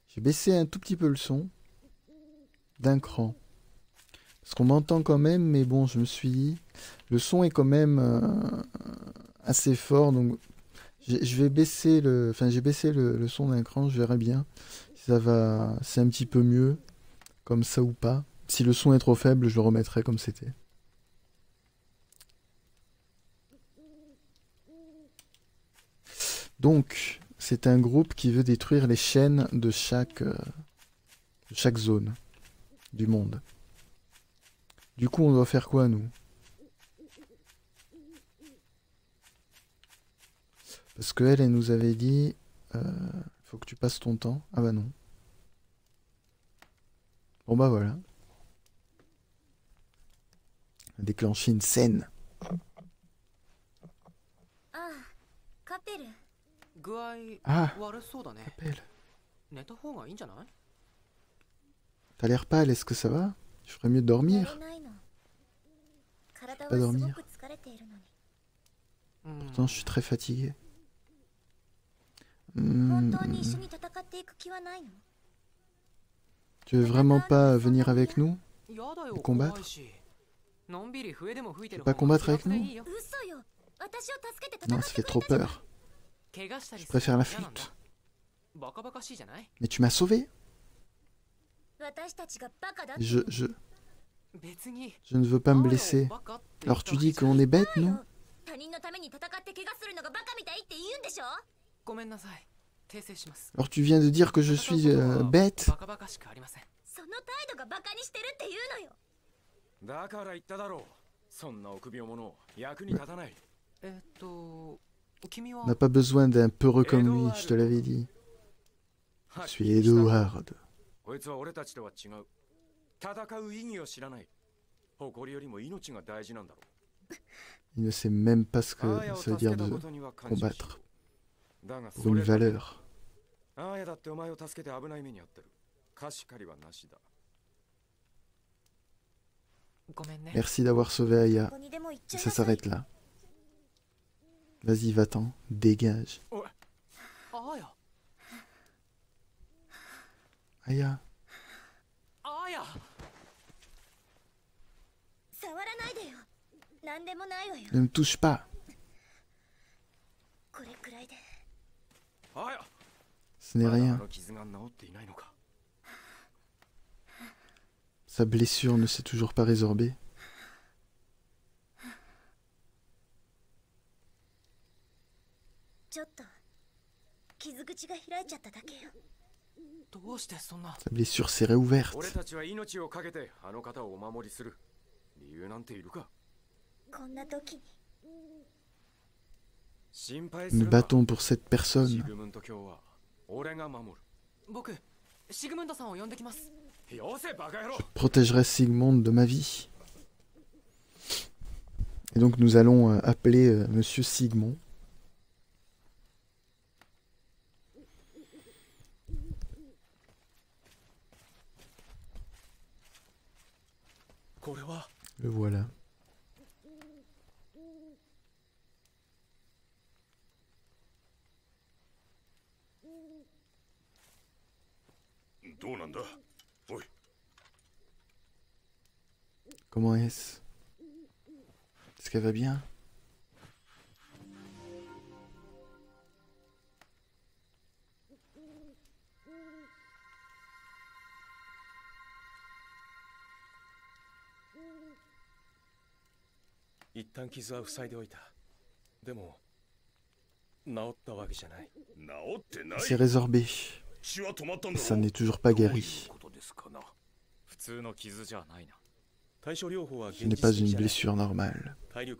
J'ai baissé un tout petit peu le son. D'un cran. Parce qu'on m'entend quand même, mais bon, je me suis dit... Le son est quand même assez fort, donc... Je vais baisser le... Enfin, j'ai baissé le son d'un cran, je verrai bien. Si ça va... C'est un petit peu mieux, comme ça ou pas. Si le son est trop faible, je le remettrai comme c'était. Donc, c'est un groupe qui veut détruire les chaînes de chaque zone du monde. Du coup, on doit faire quoi, nous? Parce qu'elle, elle nous avait dit... faut que tu passes ton temps. Ah bah non. Bon bah voilà. Déclencher une scène. Ah, appelle. T'as l'air pâle, est-ce que ça va? Je ferais mieux de dormir. Je vais pas dormir. Pourtant, je suis très fatigué. Tu veux vraiment pas venir avec nous et combattre? Tu veux pas combattre avec nous? Non, ça fait trop peur. Je préfère la fuite. Mais tu m'as sauvé? Je ne veux pas me blesser. Alors tu dis qu'on est bête, non? Alors tu viens de dire que je suis bête? On n'a pas besoin d'un peureux comme lui, je te l'avais dit. Je suis Edward. Il ne sait même pas ce que ça veut dire de combattre. Pour une valeur. Merci d'avoir sauvé Aya. Et ça s'arrête là. Vas-y, va-t'en. Dégage. Aya. Ne me touche pas. Ce n'est rien. Sa blessure ne s'est toujours pas résorbée. Sa blessure s'est réouverte. Nous battons pour cette personne. Je protégerai Sigmund de ma vie. Et donc nous allons appeler Monsieur Sigmund. Le voilà. Comment est-ce? Est-ce qu'elle va bien? C'est résorbé. Et ça n'est toujours pas guéri. Ce n'est pas une blessure normale.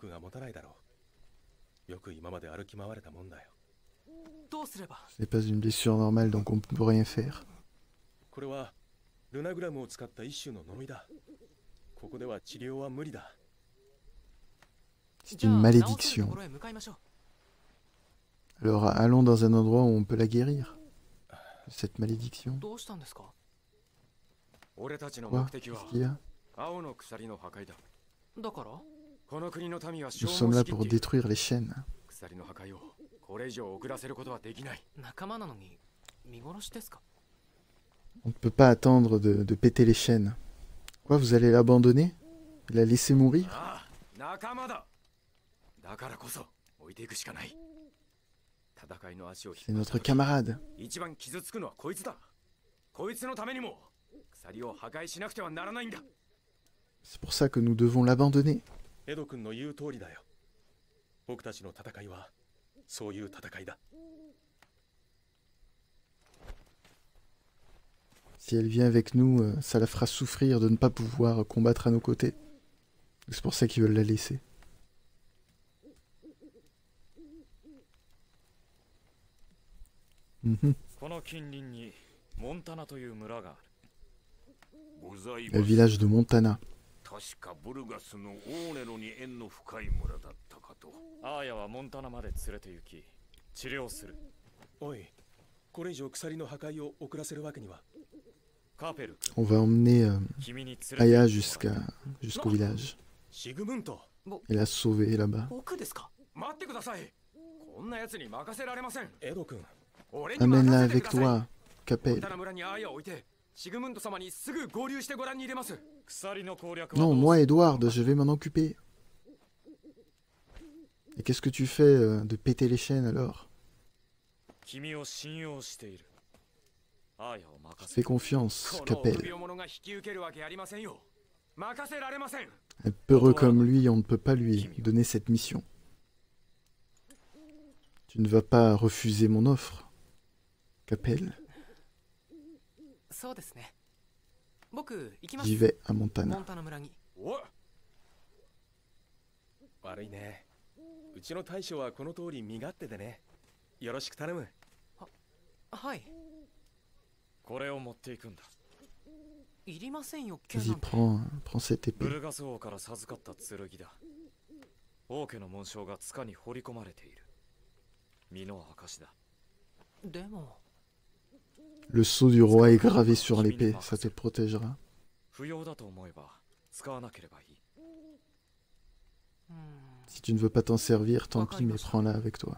Ce n'est pas une blessure normale, donc on ne peut rien faire. C'est une malédiction. Alors allons dans un endroit où on peut la guérir. Cette malédiction. Quoi? Qu'est-ce qu'il y a? Nous sommes là pour détruire les chaînes. On ne peut pas attendre de péter les chaînes. Quoi, vous allez l'abandonner? La laisser mourir? C'est notre camarade. C'est pour ça que nous devons l'abandonner. Si elle vient avec nous, ça la fera souffrir de ne pas pouvoir combattre à nos côtés. C'est pour ça qu'ils veulent la laisser. Le village de Montana. On va emmener Aya jusqu'au village. Et la sauver là-bas. Amène-la avec toi, Capel. Non, moi, Edward, je vais m'en occuper. Et qu'est-ce que tu fais de péter les chaînes alors? Fais confiance, Capel. Un peureux comme lui, on ne peut pas lui donner cette mission. Tu ne vas pas refuser mon offre, Capel. J'y vais à Montana. Vas-y, prends cette épée. Le sceau du roi est gravé sur l'épée, ça te protégera. Si tu ne veux pas t'en servir, tant pis, mais prends-la avec toi.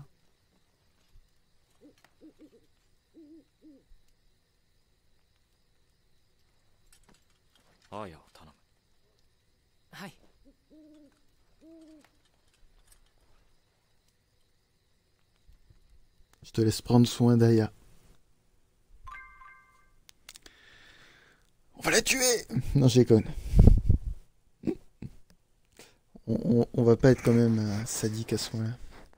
Je te laisse prendre soin d'Aya. On va la tuer! Non, je déconne. On va pas être quand même sadique à ce point-là.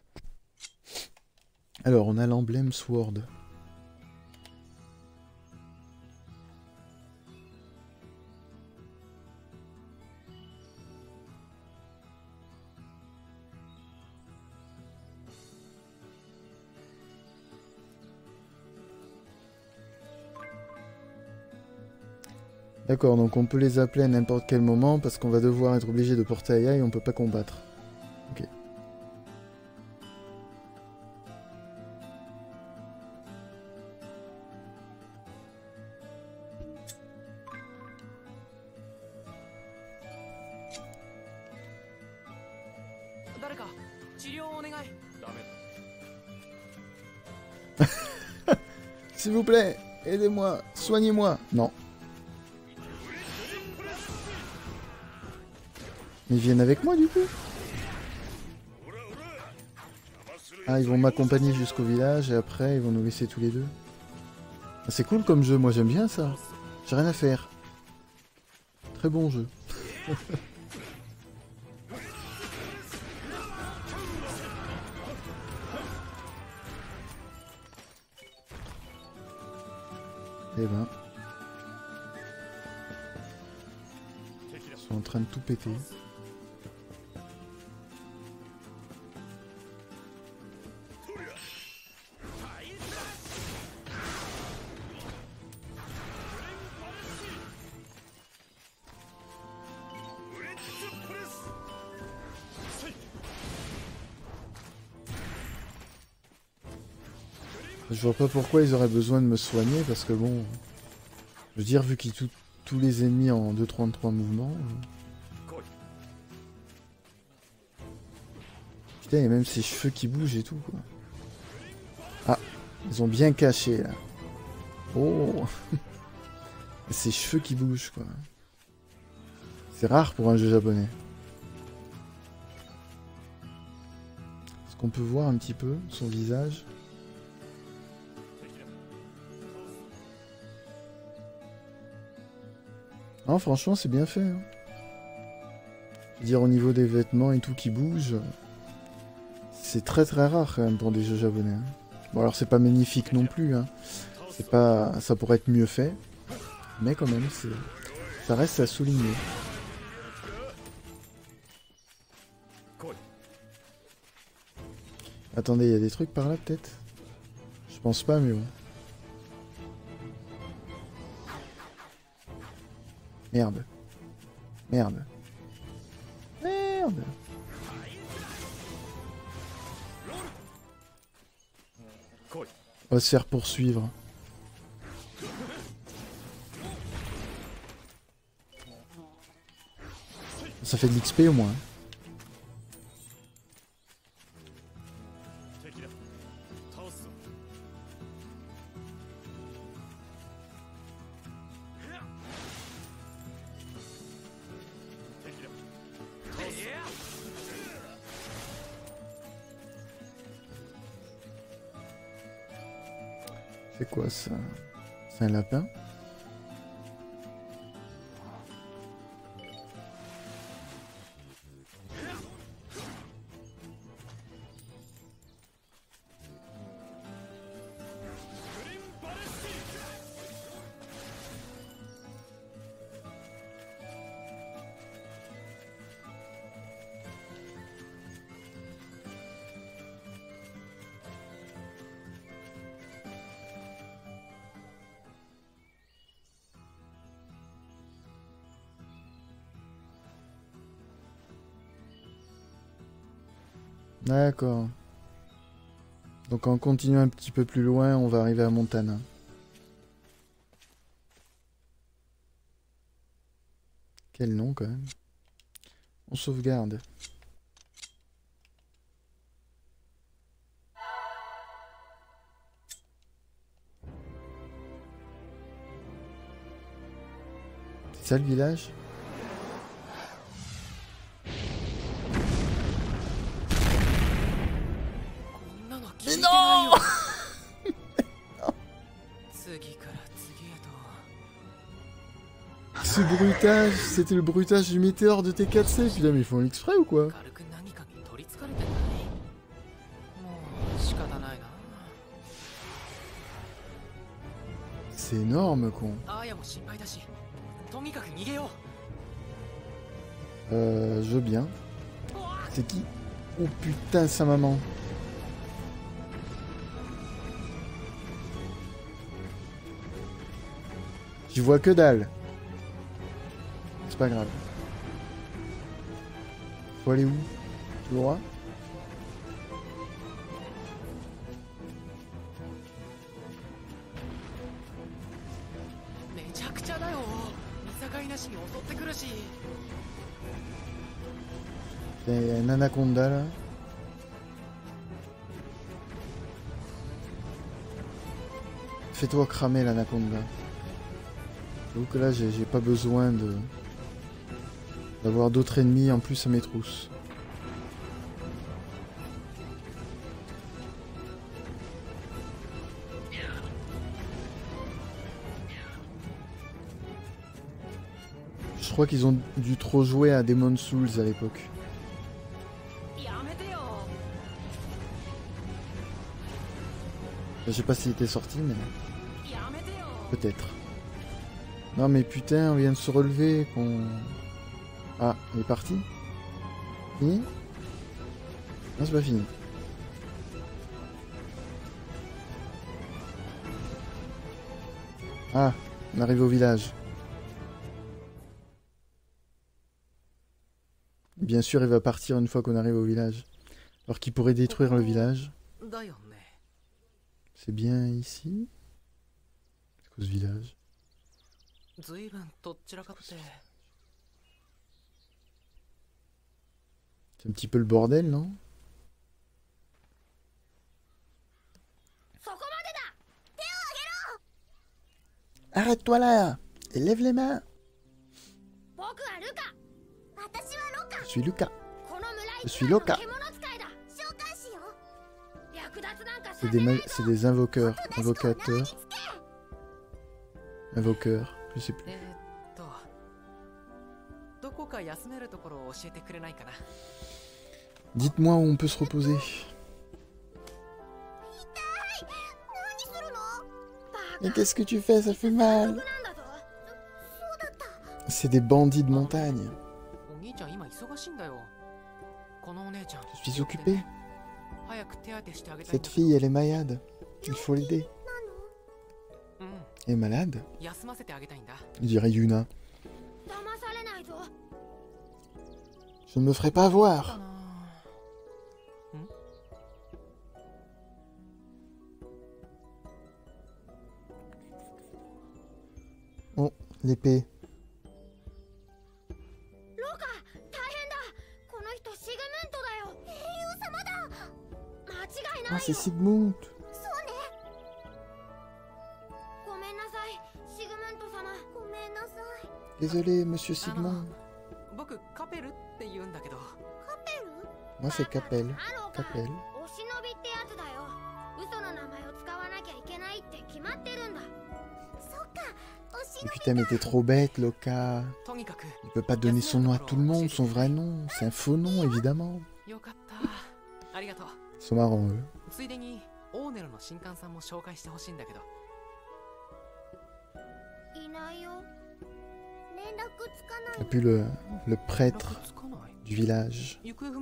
Alors, on a l'emblème Sword. D'accord, donc on peut les appeler à n'importe quel moment parce qu'on va devoir être obligé de porter Aya et on peut pas combattre. Ok. S'il vous plaît, aidez-moi, soignez-moi. Non. Ils viennent avec moi du coup. Ah, ils vont m'accompagner jusqu'au village et après ils vont nous laisser tous les deux. Ah, c'est cool comme jeu, moi j'aime bien ça. J'ai rien à faire. Très bon jeu. Eh ben. Ils sont en train de tout péter. Je vois pas pourquoi ils auraient besoin de me soigner parce que bon... Je veux dire, vu qu'ils tuent tous les ennemis en 2-33 mouvements... Putain, il y a même ses cheveux qui bougent et tout, quoi. Ah, ils ont bien caché, là. Oh. Ses cheveux qui bougent, quoi. C'est rare pour un jeu japonais. Est-ce qu'on peut voir un petit peu son visage? Non, franchement, c'est bien fait. Hein. Je veux dire, au niveau des vêtements et tout qui bouge, c'est très très rare quand même pour des jeux japonais. Hein. Bon, alors c'est pas magnifique non plus. Hein. C'est pas, ça pourrait être mieux fait, mais quand même, ça reste à souligner. Attendez, il y a des trucs par là peut-être? Je pense pas, mais bon. Merde. Merde. Merde. On va se faire poursuivre. Ça fait de l'XP au moins. C'est quoi ça? C'est un lapin? D'accord. Donc en continuant un petit peu plus loin, on va arriver à Montana. Quel nom quand même. On sauvegarde. C'est ça le village? Mais non! Ce bruitage, c'était le bruitage du météore de T4C. Putain, mais ils font exprès ou quoi? C'est énorme, con. Je veux bien. C'est qui? Oh putain, sa maman. J'y vois que dalle. C'est pas grave. Faut aller où? Tout droit? Il y a un anaconda là. Fais-toi cramer l'anaconda. J'avoue que là j'ai pas besoin d'avoir d'autres ennemis en plus à mes trousses. Je crois qu'ils ont dû trop jouer à Demon's Souls à l'époque. Je sais pas s'il était sorti, mais... peut-être. Non mais putain, on vient de se relever, qu'on... Ah, il est parti? Fini? Non, c'est pas fini. Ah, on arrive au village. Bien sûr, il va partir une fois qu'on arrive au village. Alors qu'il pourrait détruire le village. C'est bien ici? C'est quoi ce village? C'est un petit peu le bordel, non? Arrête-toi là! Et lève les mains. Je suis Lucas. Je suis Loka. C'est des invoqueurs. Invocateurs. Invoqueurs. Je sais plus. Dites-moi où on peut se reposer. Mais qu'est-ce que tu fais? Ça fait mal. C'est des bandits de montagne. Je suis occupé. Cette fille, elle est malade. Il faut l'aider. Elle est malade? Je dirais Yuna. Je ne me ferai pas avoir. Oh, l'épée. Ah, c'est Sigmund. Désolé, monsieur Sigmund. Moi, c'est Capel. Capel. Et putain, mais t'es trop bête, Loka. Il peut pas donner son nom à tout le monde, son vrai nom. C'est un faux nom, évidemment. Ils sont marrants, eux. Et puis le prêtre du village.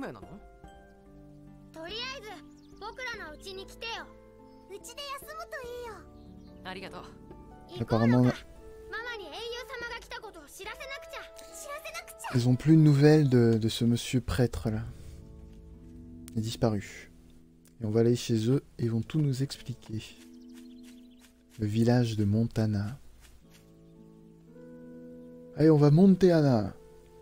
Apparemment, ils ont plus de nouvelles de ce monsieur prêtre là. Il est disparu. Et on va aller chez eux et ils vont tout nous expliquer. Le village de Montana. Allez, on va monter Anna.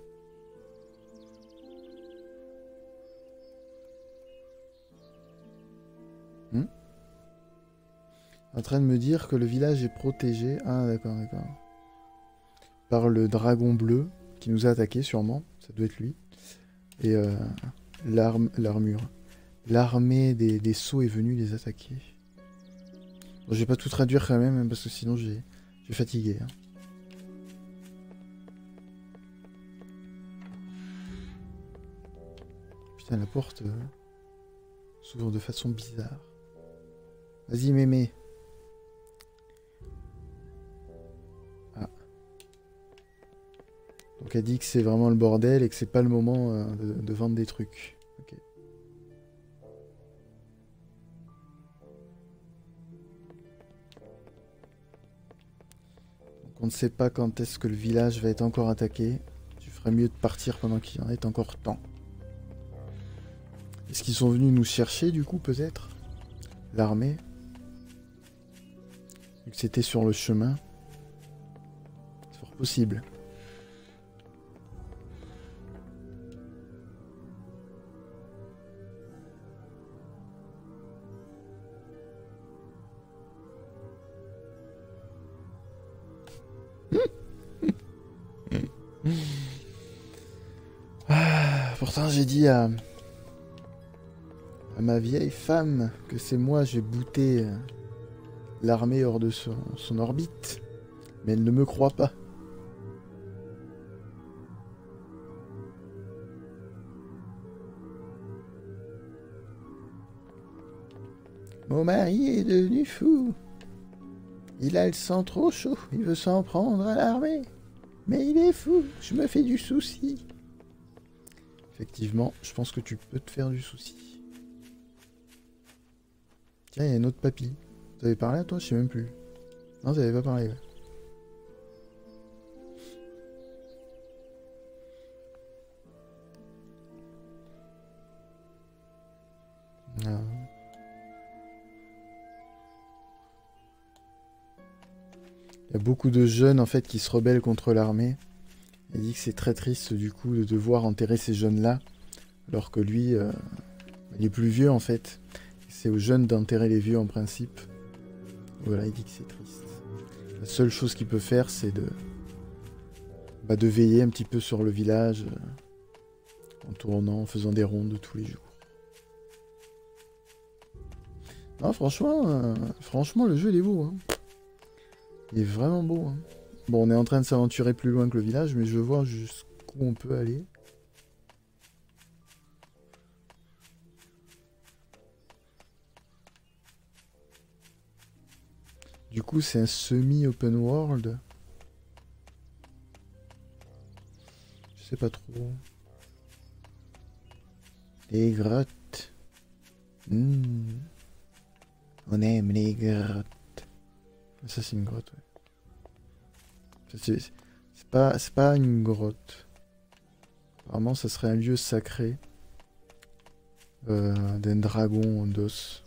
En train de me dire que le village est protégé. Ah, d'accord, d'accord. Par le dragon bleu qui nous a attaqué, sûrement. Ça doit être lui. Et l'armure. L'armée des sceaux est venue les attaquer. Bon, je vais pas tout traduire quand même, parce que sinon je vais fatiguer. Hein. Putain, la porte s'ouvre de façon bizarre. Vas-y, mémé. Ah. Donc elle dit que c'est vraiment le bordel et que c'est pas le moment de vendre des trucs. Ok. Donc on ne sait pas quand est-ce que le village va être encore attaqué. Tu ferais mieux de partir pendant qu'il y en ait encore temps. Est-ce qu'ils sont venus nous chercher du coup peut-être? L'armée? Vu que c'était sur le chemin. C'est fort possible. Ah, pourtant j'ai dit à ma vieille femme que c'est moi, j'ai booté l'armée hors de son orbite. Mais elle ne me croit pas. Mon mari est devenu fou. Il a le sang trop chaud, il veut s'en prendre à l'armée. Mais il est fou, je me fais du souci. Effectivement, je pense que tu peux te faire du souci. Tiens, il y a un autre papy. T'avais parlé à toi? Je sais même plus. Non, t'avais pas parlé. Ouais. Ah. Il y a beaucoup de jeunes en fait qui se rebellent contre l'armée. Il dit que c'est très triste du coup de devoir enterrer ces jeunes-là, alors que lui, il est plus vieux en fait. C'est aux jeunes d'enterrer les vieux en principe. Voilà, il dit que c'est triste. La seule chose qu'il peut faire, c'est Bah, de veiller un petit peu sur le village en tournant, en faisant des rondes tous les jours. Non, franchement, le jeu il est beau. Hein. Il est vraiment beau. Hein. Bon, on est en train de s'aventurer plus loin que le village, mais je veux voir jusqu'où on peut aller. Du coup, c'est un semi-open world. Je sais pas trop. Les grottes. On aime les grottes. Ça, c'est une grotte, ouais. C'est pas une grotte. Apparemment, ça serait un lieu sacré d'un dragon d'os.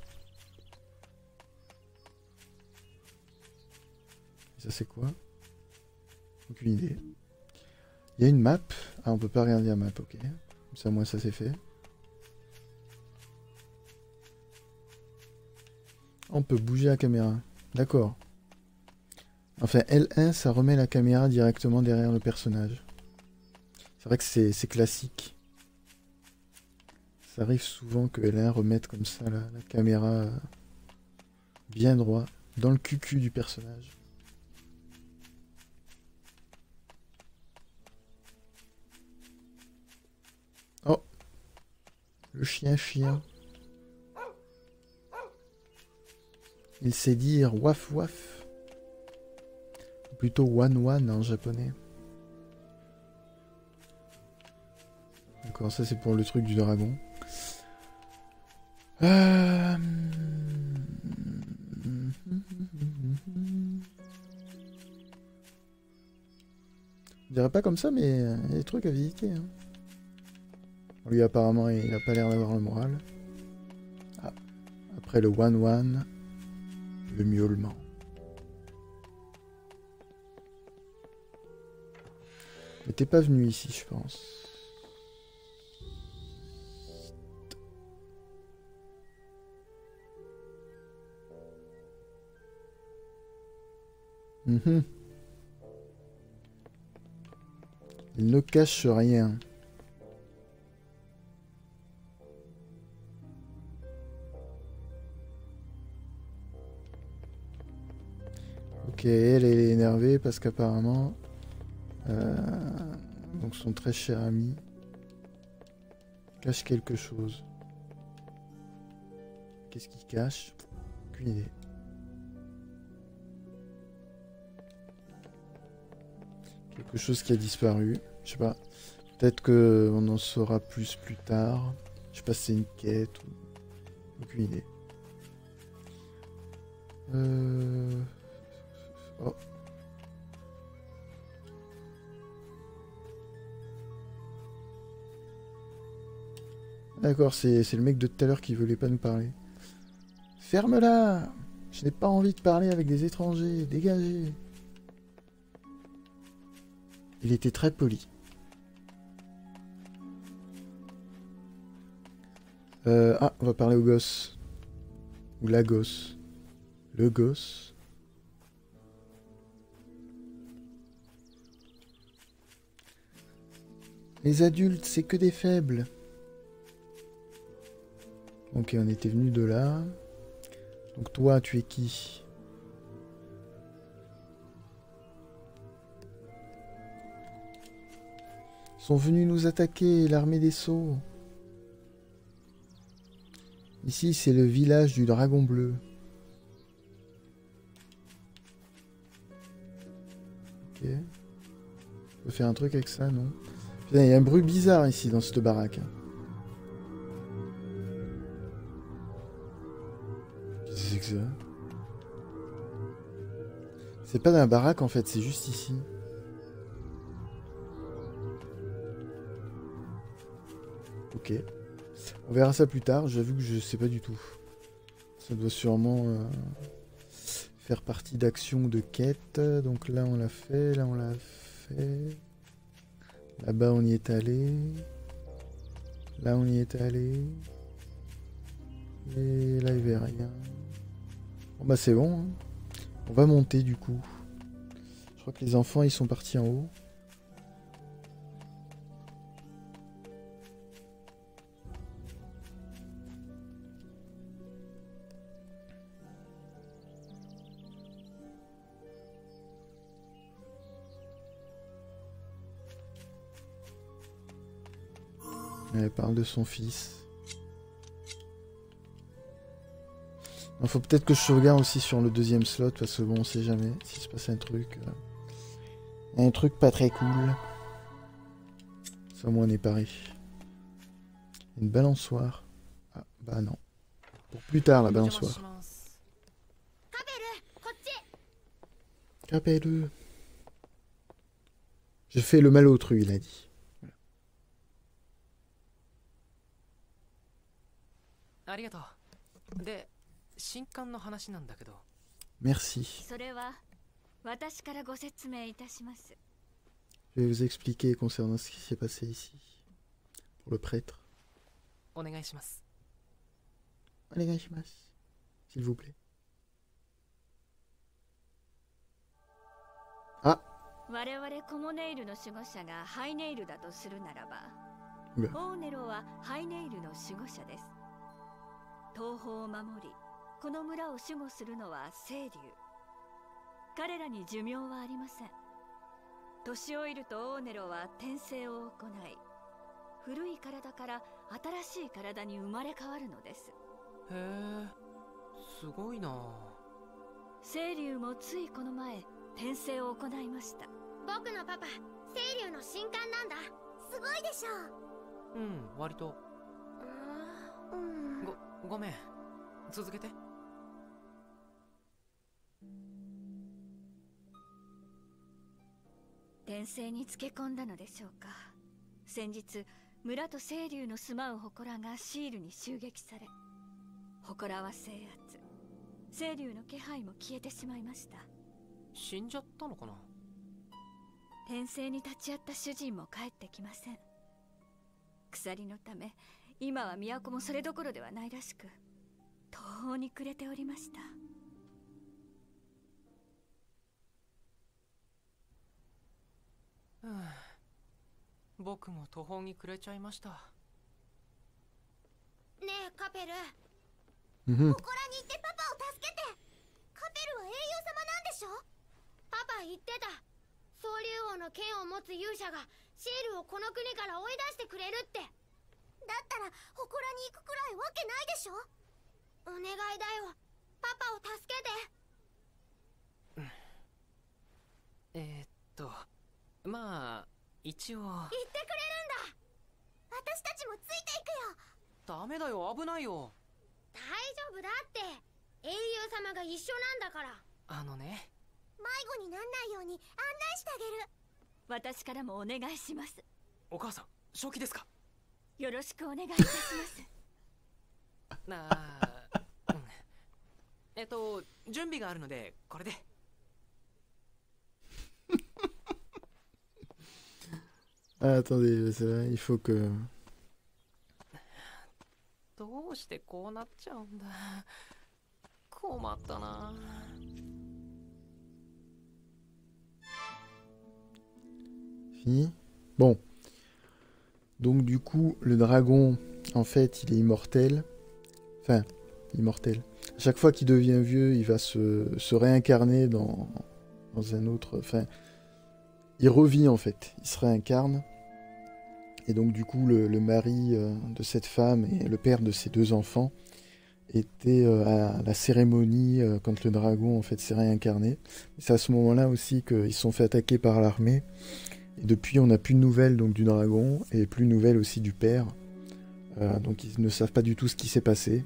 Ça, c'est quoi? Aucune idée. Il y a une map. Ah, on peut pas regarder la map, ok. Comme ça, moi, ça c'est fait. On peut bouger la caméra. D'accord. Enfin, L1, ça remet la caméra directement derrière le personnage. C'est vrai que c'est classique. Ça arrive souvent que L1 remette comme ça la caméra bien droit dans le cucu du personnage. Oh, le chien. Il sait dire waf waf. Ou plutôt wan wan en japonais. D'accord, ça c'est pour le truc du dragon. Je dirais pas comme ça, mais il y a des trucs à visiter. Hein. Lui apparemment il a pas l'air d'avoir le moral. Ah. Après le wan wan, le miaulement. Mais t'es pas venu ici, je pense. Il ne cache rien. Ok, elle est énervée parce qu'apparemment donc son très cher ami cache quelque chose. Qu'est-ce qu'il cache? Aucune idée. Quelque chose qui a disparu. Je sais pas. Peut-être qu'on en saura plus tard. Je sais pas si c'est une quête ou... Aucune idée. Oh. D'accord, c'est le mec de tout à l'heure qui voulait pas nous parler. Ferme-la! Je n'ai pas envie de parler avec des étrangers. Dégagez! Il était très poli. Ah, on va parler au gosse. Ou la gosse. Le gosse. Les adultes, c'est que des faibles. Ok, on était venu de là. Donc toi, tu es qui? Ils sont venus nous attaquer, l'armée des sceaux. Ici, c'est le village du dragon bleu. Ok. On peut faire un truc avec ça, non? Putain, il y a un bruit bizarre ici, dans cette baraque. Qu'est-ce que c'est que ça? C'est pas dans la baraque, en fait, c'est juste ici. Ok. On verra ça plus tard, j'avoue que je sais pas du tout. Ça doit sûrement faire partie d'actions de quête. Donc là on l'a fait, là on l'a fait. Là-bas on y est allé. Là on y est allé. Et là il n'y avait rien. Bon bah c'est bon. Hein. On va monter du coup. Je crois que les enfants ils sont partis en haut. Elle parle de son fils. Il faut peut-être que je sauvegarde aussi sur le deuxième slot, parce que bon, on sait jamais s'il se passe un truc. Un truc pas très cool. Ça, au moins, on est paré. Une balançoire. Ah, bah non. Pour plus tard, la balançoire. Capelle. Je fais le mal autrui, il a dit. Merci. Je vais vous expliquer concernant ce qui s'est passé ici. Pour le prêtre. S'il vous plaît. Ah. Oula. Ah, attendez, c'est vrai, il faut que... Fini. Bon. Donc du coup, le dragon, en fait, il est immortel. Enfin, immortel. À chaque fois qu'il devient vieux, il va se réincarner dans un autre... Enfin, il revit, en fait. Il se réincarne. Et donc du coup, le mari de cette femme et le père de ses deux enfants étaient à la cérémonie quand le dragon, en fait, s'est réincarné. C'est à ce moment-là aussi qu'ils se sont fait attaquer par l'armée. Et depuis, on n'a plus de nouvelles donc, du dragon, et plus de nouvelles aussi du père. Donc ils ne savent pas du tout ce qui s'est passé.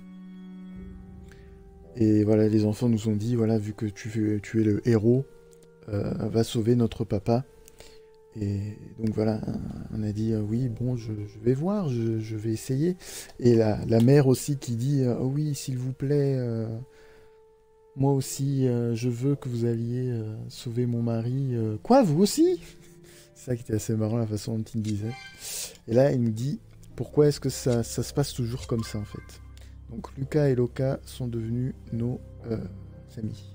Et voilà, les enfants nous ont dit, voilà, vu que tu es le héros, va sauver notre papa. Et donc voilà, on a dit, oui, bon, je vais voir, je vais essayer. Et la mère aussi qui dit, oh oui, s'il vous plaît, moi aussi, je veux que vous alliez sauver mon mari. Quoi, vous aussi? C'est ça qui était assez marrant, la façon dont il disait. Et là, il nous dit, pourquoi est-ce que ça se passe toujours comme ça, en fait? Donc, Lucas et Loka sont devenus nos amis.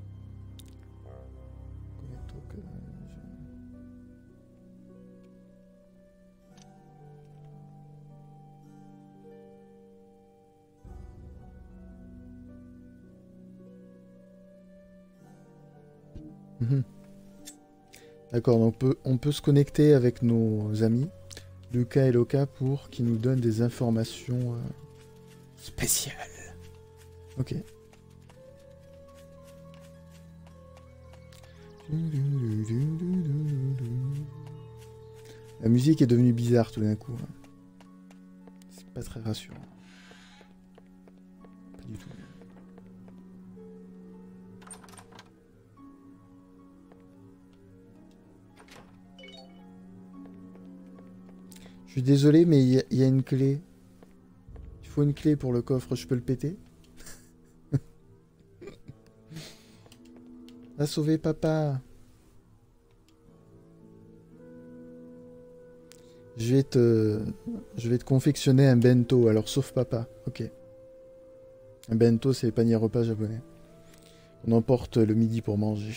D'accord, donc on peut se connecter avec nos amis. Lucas et Loka pour qu'ils nous donnent des informations spéciales. Ok. La musique est devenue bizarre tout d'un coup. C'est pas très rassurant. Pas du tout. Je suis désolé, mais il y a une clé. Il faut une clé pour le coffre. Je peux le péter? Va sauver papa. Je vais te confectionner un bento. Alors sauve papa. Ok. Un bento, c'est les paniers repas japonais. On emporte le midi pour manger.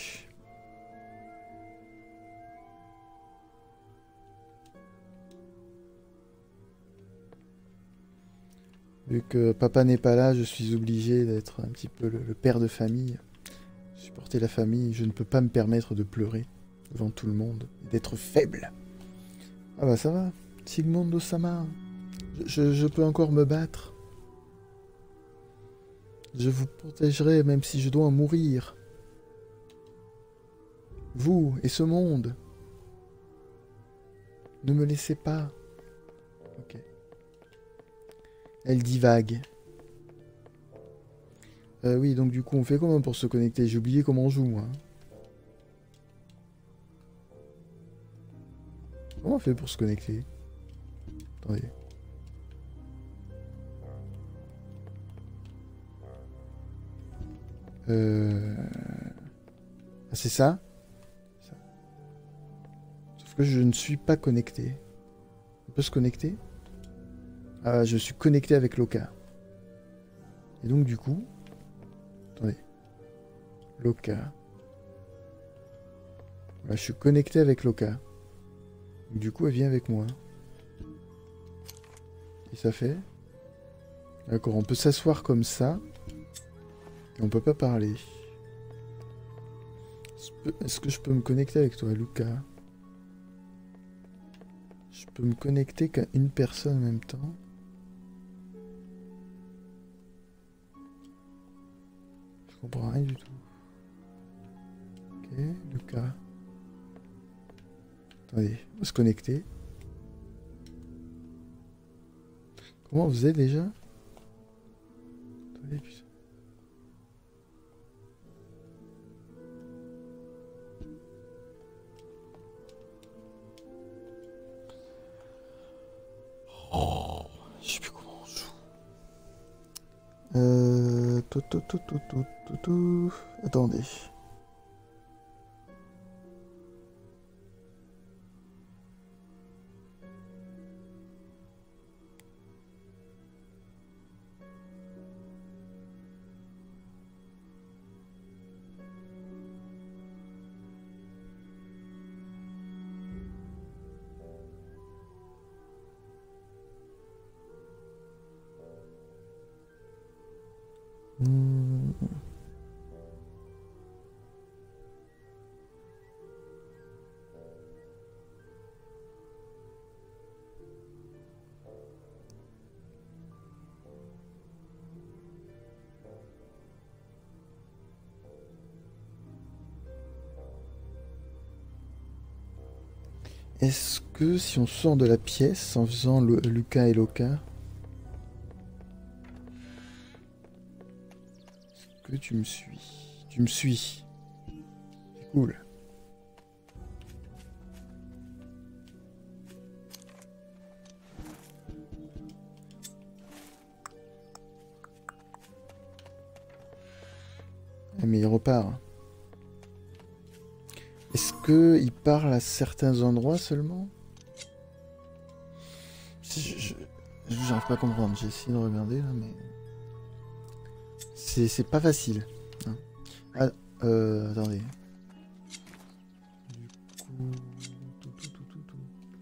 Vu que papa n'est pas là, je suis obligé d'être un petit peu le père de famille. Supporter la famille, je ne peux pas me permettre de pleurer devant tout le monde et d'être faible. Ah bah ça va, Sigmund Osama. Je peux encore me battre. Je vous protégerai même si je dois en mourir. Vous et ce monde. Ne me laissez pas. Ok. Elle divague. Oui, donc du coup, on fait comment pour se connecter? J'ai oublié comment on joue, moi. Comment on fait pour se connecter? Attendez. Ah, c'est ça? Sauf que je ne suis pas connecté. On peut se connecter? Ah, je suis connecté avec Loka. Et donc du coup... Attendez. Loka. Voilà, je suis connecté avec Loka. Donc, du coup, elle vient avec moi. Et ça fait... D'accord, on peut s'asseoir comme ça. Et on peut pas parler. Est-ce que je peux me connecter avec toi, Lucas? Je peux me connecter qu'à une personne en même temps. Je comprends rien du tout. Ok, Lucas. Attendez, on va se connecter. Comment on faisait déjà? Attendez, putain. Oh, je sais plus comment on joue. Attendez. Est-ce que si on sort de la pièce en faisant Lucas et Loka, est-ce que tu me suis? Tu me suis. C'est cool. Ah, mais il repart. Est-ce qu'il parle à certains endroits seulement? J'arrive pas à comprendre. J'ai essayé de regarder là, mais... C'est pas facile. Hein. Ah, attendez. Du coup...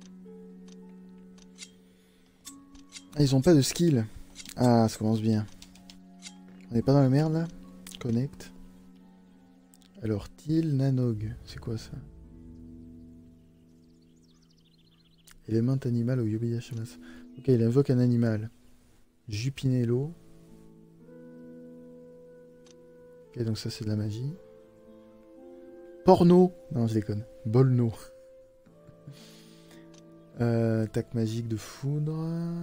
Ah, ils ont pas de skill. Ah, ça commence bien. On n'est pas dans la merde là? Connect. Alors, Til Nanog, c'est quoi ça? Élément animal au Yubiyashimasu. Ok, il invoque un animal. Jupinello. Ok, donc ça c'est de la magie. Porno. Non, je déconne. Bolno. Attaque magique de foudre.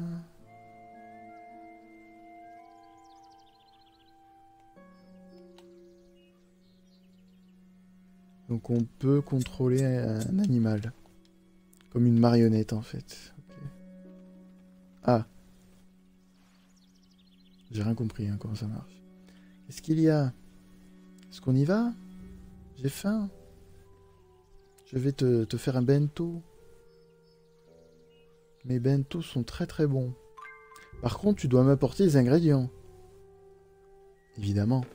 Donc on peut contrôler un animal. Comme une marionnette en fait. Okay. Ah. J'ai rien compris hein, comment ça marche. Qu'est-ce qu'il y a? Est-ce qu'on y va? J'ai faim. Je vais te faire un bento. Mes bentos sont très très bons. Par contre, tu dois m'apporter les ingrédients. Évidemment.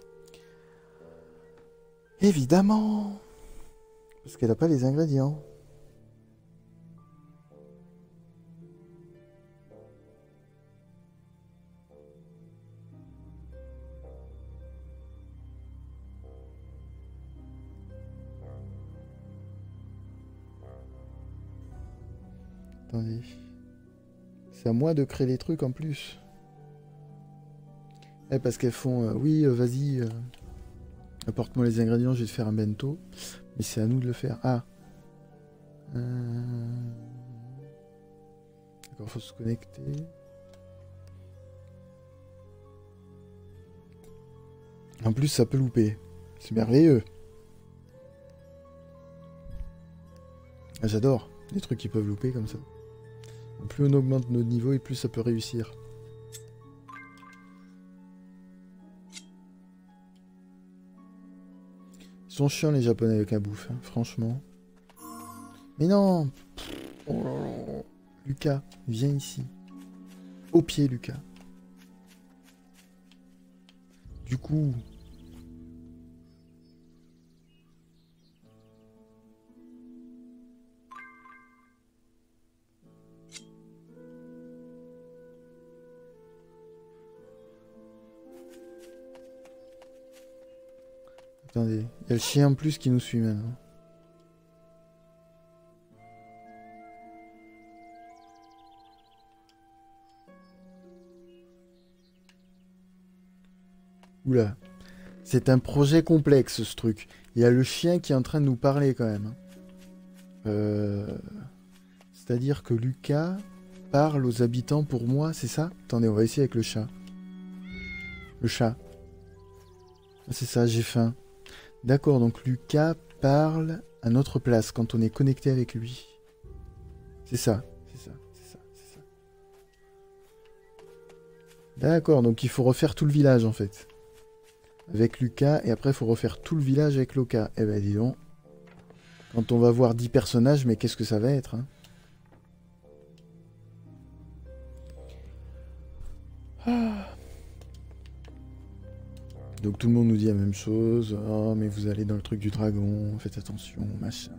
Évidemment. Parce qu'elle n'a pas les ingrédients. Attendez. C'est à moi de créer les trucs en plus. Ouais, parce qu'elles font... oui, vas-y. Apporte-moi les ingrédients, je vais te faire un bento. Mais c'est à nous de le faire. Ah. D'accord, faut se connecter. En plus, ça peut louper. C'est merveilleux. Ah, j'adore les trucs qui peuvent louper comme ça. Plus on augmente notre niveau et plus ça peut réussir. Ils sont chiants les japonais avec la bouffe, hein, franchement. Mais non. Oh là là. Lucas, viens ici. Au pied, Lucas. Du coup... Attendez, il y a le chien en plus qui nous suit maintenant. Oula. C'est un projet complexe ce truc. Il y a le chien qui est en train de nous parler quand même. C'est-à-dire que Lucas parle aux habitants pour moi, c'est ça? Attendez, on va essayer avec le chat. Le chat. C'est ça, j'ai faim. D'accord, donc Lucas parle à notre place quand on est connecté avec lui. C'est ça, c'est ça, c'est ça, c'est ça. D'accord, donc il faut refaire tout le village en fait. Avec Lucas, et après il faut refaire tout le village avec Lucas. Eh ben dis donc. Quand on va voir 10 personnages, mais qu'est-ce que ça va être hein? Ah. Donc tout le monde nous dit la même chose. Oh mais vous allez dans le truc du dragon, faites attention, machin.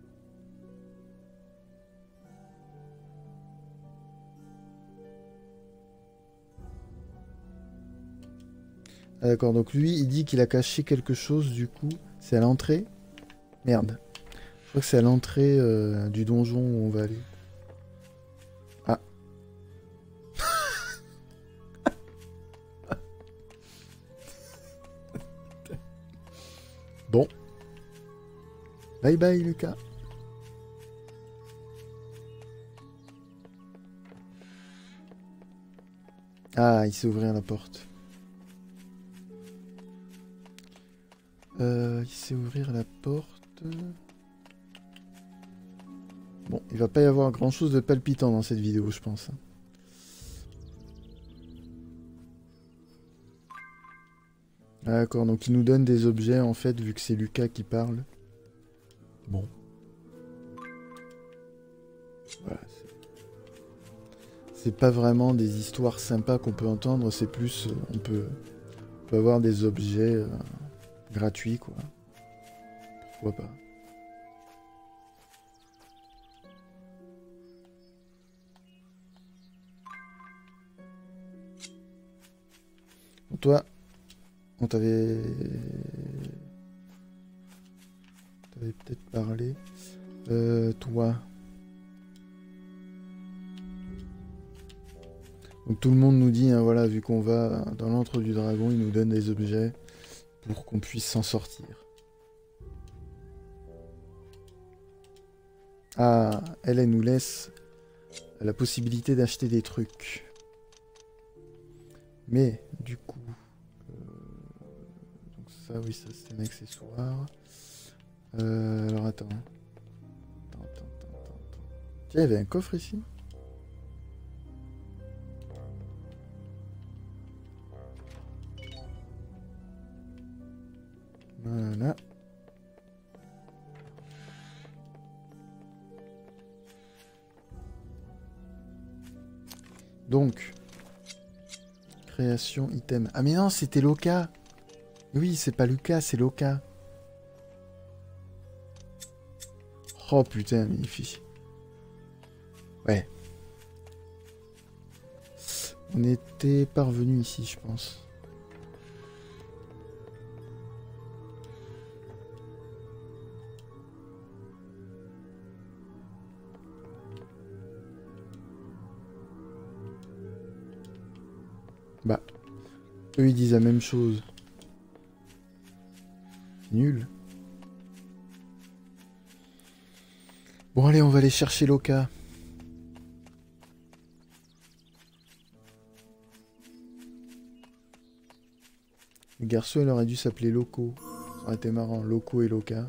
Ah, d'accord, donc lui il dit qu'il a caché quelque chose du coup. C'est à l'entrée? Merde. Je crois que c'est à l'entrée du donjon où on va aller. Ah. Bon. Bye bye Lucas. Ah, il sait ouvrir la porte. Il sait ouvrir la porte. Bon, il va pas y avoir grand chose de palpitant dans cette vidéo, je pense. Ah, d'accord, donc il nous donne des objets en fait, vu que c'est Lucas qui parle. Bon. Voilà. C'est pas vraiment des histoires sympas qu'on peut entendre, c'est plus... on peut avoir des objets gratuits, quoi. Pourquoi pas. Bon, toi, on t'avait... peut-être parlé. Toi... Donc tout le monde nous dit, hein, voilà, vu qu'on va dans l'antre du dragon, il nous donne des objets pour qu'on puisse s'en sortir. Ah, elle nous laisse la possibilité d'acheter des trucs. Mais, du coup... donc ça, oui, ça c'est un accessoire. Alors attends. Tiens, il y avait un coffre ici. Voilà. Donc, création, item. Ah mais non, c'était Loka. Oui, c'est pas Lucas, c'est Loka. Oh putain, magnifique. Ouais. On était parvenu ici, je pense. Bah, eux ils disent la même chose. Nul. Bon allez, on va aller chercher Loka. Le garçon, il aurait dû s'appeler Loco. Ça aurait été marrant, Loco et Loka.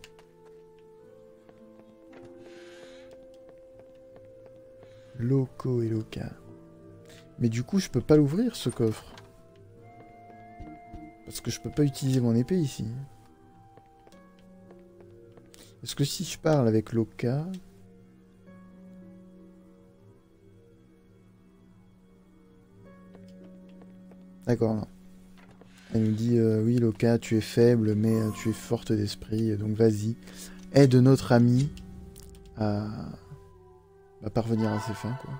Loco et Loka. Mais du coup, je peux pas l'ouvrir, ce coffre. Parce que je peux pas utiliser mon épée ici. Est-ce que si je parle avec Loka... D'accord, non. Elle nous dit, oui Loka, tu es faible, mais tu es forte d'esprit, donc vas-y. Aide notre ami à parvenir à ses fins, quoi.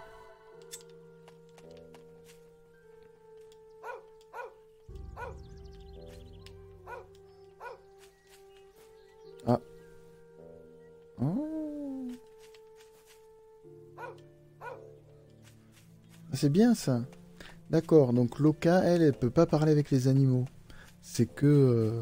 Ah. Oh. Ah, c'est bien ça. D'accord, donc Loka, elle peut pas parler avec les animaux. C'est que...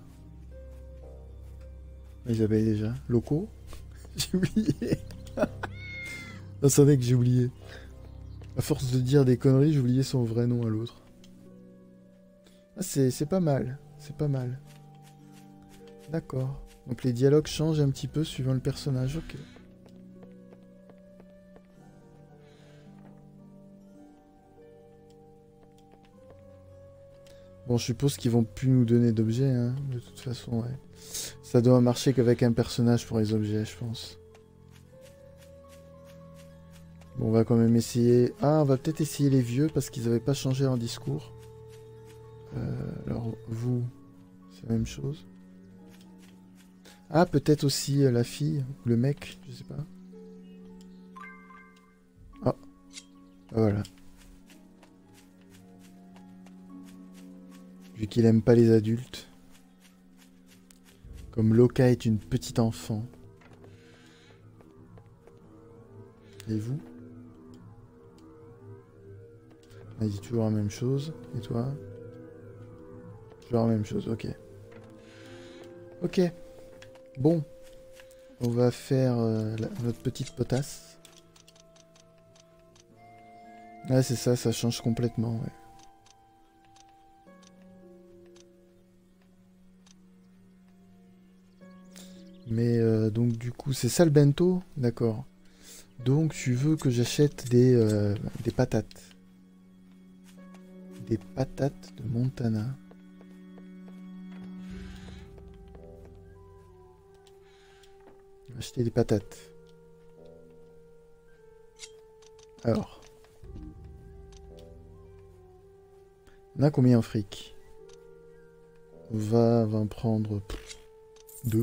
Ils appellent déjà. Loco. J'ai oublié. Attendez que j'ai oublié. À force de dire des conneries, j'ai oublié son vrai nom à l'autre. Ah, c'est pas mal. C'est pas mal. D'accord. Donc les dialogues changent un petit peu suivant le personnage. Ok. Bon, je suppose qu'ils vont plus nous donner d'objets, hein, de toute façon, ouais. Ça doit marcher qu'avec un personnage pour les objets, je pense. Bon, on va quand même essayer... Ah, on va peut-être essayer les vieux, parce qu'ils n'avaient pas changé leur discours. Alors, vous, c'est la même chose. Ah, peut-être aussi la fille, ou le mec, je sais pas. Ah, voilà. Vu qu'il aime pas les adultes. Comme Loka est une petite enfant. Et vous? Elle dit toujours la même chose. Et toi? Toujours la même chose, ok. Ok. Bon. On va faire notre petite potasse. Ouais, c'est ça, ça change complètement, ouais. Mais donc du coup, c'est ça le bento? D'accord. Donc tu veux que j'achète des patates. Des patates de Montana. Acheter des patates. Alors. On a combien en fric? On va en prendre 2.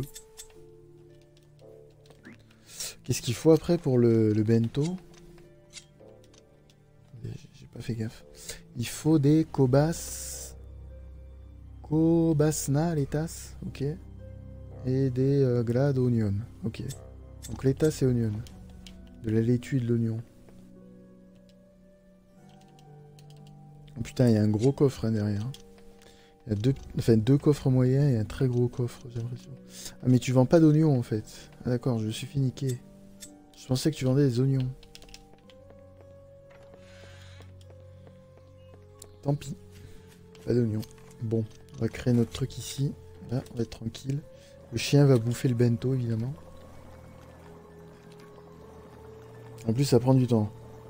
Qu'est-ce qu'il faut après pour le bento? J'ai pas fait gaffe. Il faut des cobas. Cobasna, les tasses. Ok. Et des glades oignons. Ok. Donc les tasses et oignons. De la laitue et de l'oignon. Putain, il y a un gros coffre hein, derrière. Il y a deux coffres moyens et un très gros coffre, j'ai l'impression. Ah, mais tu vends pas d'oignons en fait. Ah, d'accord, je me suis fait niquer. Je pensais que tu vendais des oignons. Tant pis. Pas d'oignons. Bon, on va créer notre truc ici. Là, on va être tranquille. Le chien va bouffer le bento, évidemment. En plus, ça prend du temps.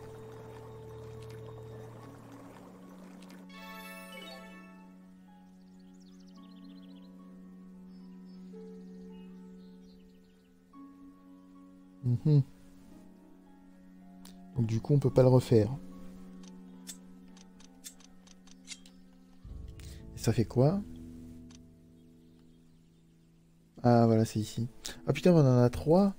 Mhm. Donc du coup, on peut pas le refaire. Et ça fait quoi? Ah, voilà, c'est ici. Ah putain, on en a 3.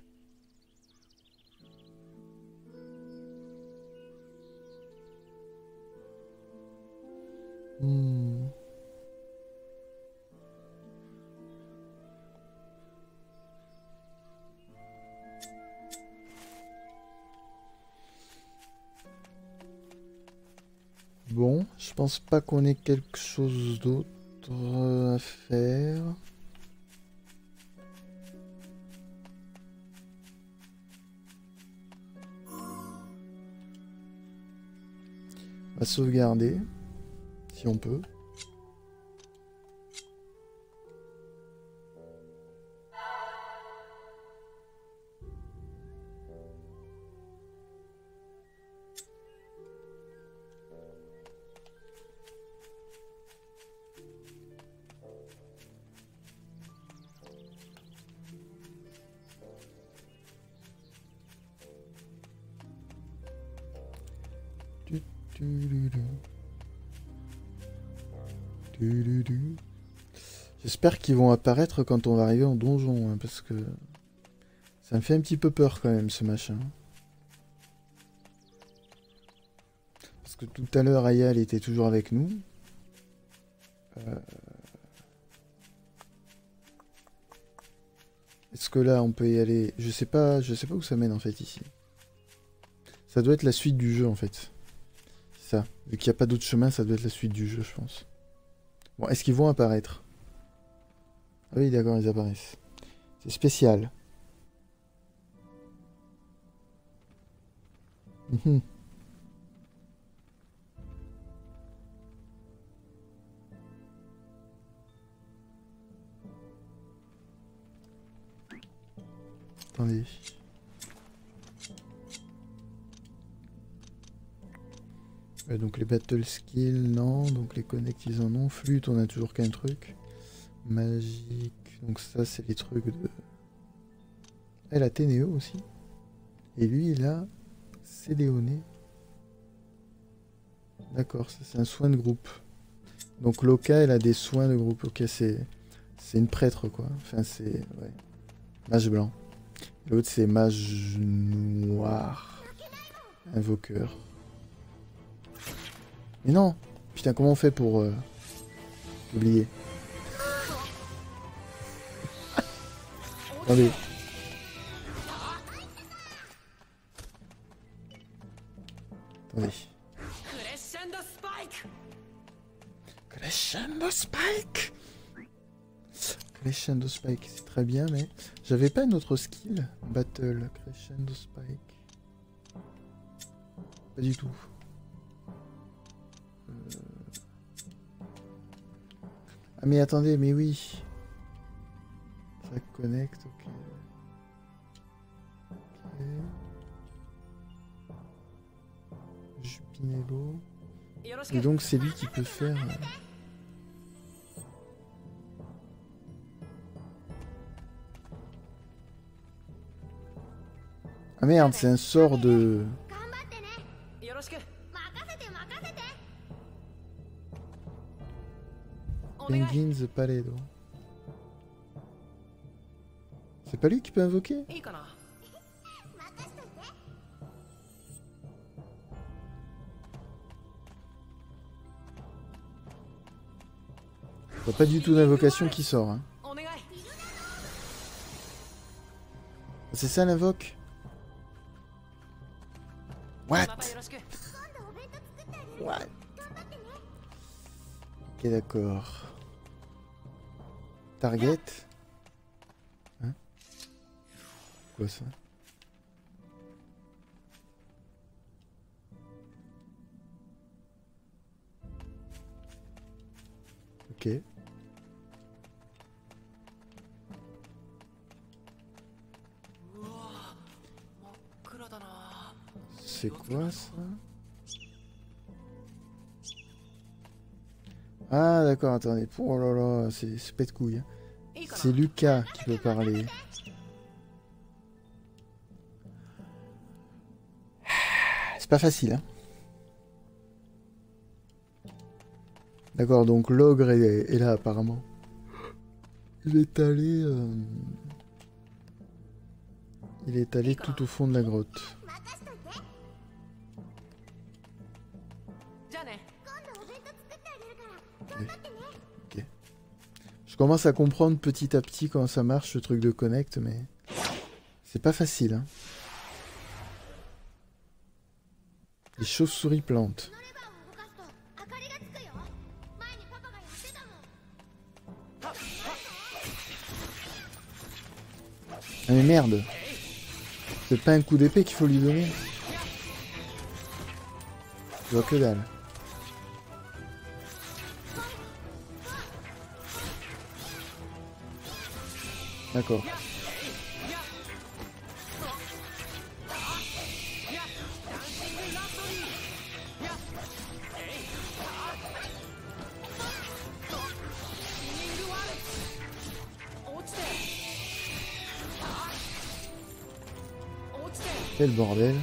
Hmm. Bon, je pense pas qu'on ait quelque chose d'autre à faire. On va sauvegarder, si on peut. J'espère qu'ils vont apparaître quand on va arriver en donjon, hein, parce que ça me fait un petit peu peur quand même ce machin. Parce que tout à l'heure Ayal était toujours avec nous. Est-ce que là on peut y aller? Je sais pas où ça mène en fait ici. Ça doit être la suite du jeu en fait. C'est ça. Vu qu'il n'y a pas d'autre chemin, ça doit être la suite du jeu, je pense. Bon, est-ce qu'ils vont apparaître? Ah oui, d'accord, ils apparaissent. C'est spécial. Mhm. Attendez. Ouais, donc les battle skills, non. Donc les connect, ils en ont. Flûte, on a toujours qu'un truc. Magique. Donc ça, c'est les trucs de... Elle a Ténéo aussi. Et lui, il a Céléoné. D'accord, ça c'est un soin de groupe. Donc Loka, elle a des soins de groupe. Ok, c'est une prêtre, quoi. Enfin, c'est... Ouais. Mage blanc. L'autre, c'est mage noir. Invoqueur. Mais non! Putain, comment on fait pour... oublier? Attendez. Attendez. Crescendo Spike! Crescendo Spike, c'est très bien, mais... J'avais pas une autre skill? Battle, Crescendo Spike. Pas du tout. Ah mais attendez, mais oui. Ça connecte, ok. Ok. Jupinello. Et donc c'est lui qui peut faire... Ah merde, c'est un sort de... Penguin's Paledo. C'est pas lui qui peut invoquer? Pas du tout d'invocation qui sort. Hein. C'est ça l'invoque? What? What? Ok, d'accord. Target. Hein? Quoi ça? Ok. C'est quoi ça? Ah d'accord, attendez. Oh là là, c'est pas de couille. Hein. C'est Lucas qui peut parler. C'est pas facile, hein. D'accord, donc l'ogre est là apparemment. Il est allé... Il est allé tout au fond de la grotte. Ok. Je commence à comprendre petit à petit comment ça marche, ce truc de connect, mais... C'est pas facile, hein. Les chauves-souris plantent. Ah mais merde! C'est pas un coup d'épée qu'il faut lui donner. Je vois que dalle. D'accord. Quel bordel.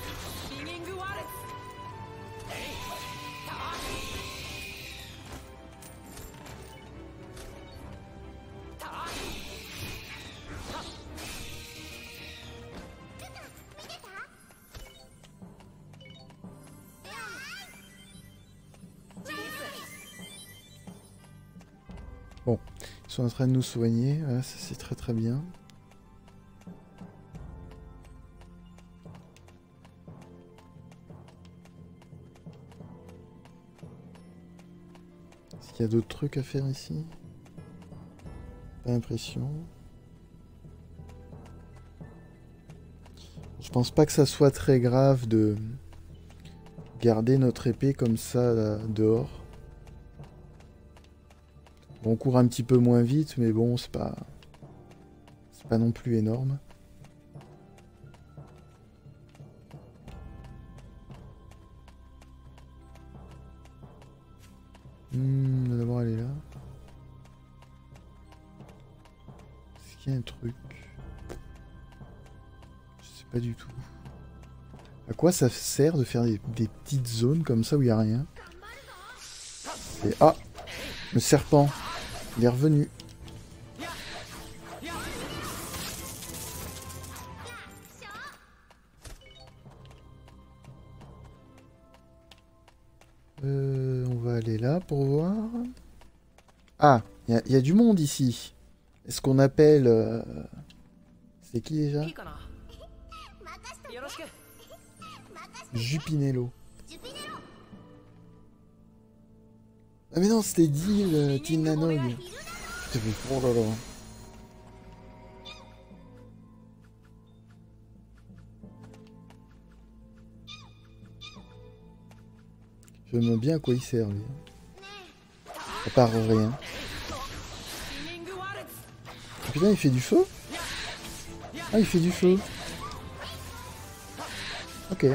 Bon, ils sont en train de nous soigner, voilà, ça c'est très très bien. Est-ce qu'il y a d'autres trucs à faire ici? Pas l'impression. Je pense pas que ça soit très grave de garder notre épée comme ça là, dehors. On court un petit peu moins vite, mais bon, c'est pas non plus énorme. D'abord elle est là. Est-ce qu'il y a un truc? Je sais pas du tout. À quoi ça sert de faire des petites zones comme ça où il n'y a rien? Et ah! Le serpent! Il est revenu. On va aller là pour voir. Ah, il y a du monde ici. Est-ce qu'on appelle... C'est qui déjà? Jupinello. Ah mais non, c'était Dil, Tinnanog. Putain, mais oh là là. Je me demande bien à quoi il sert, lui. À part rien. Oh, putain, il fait du feu? Ah, il fait du feu. Ok.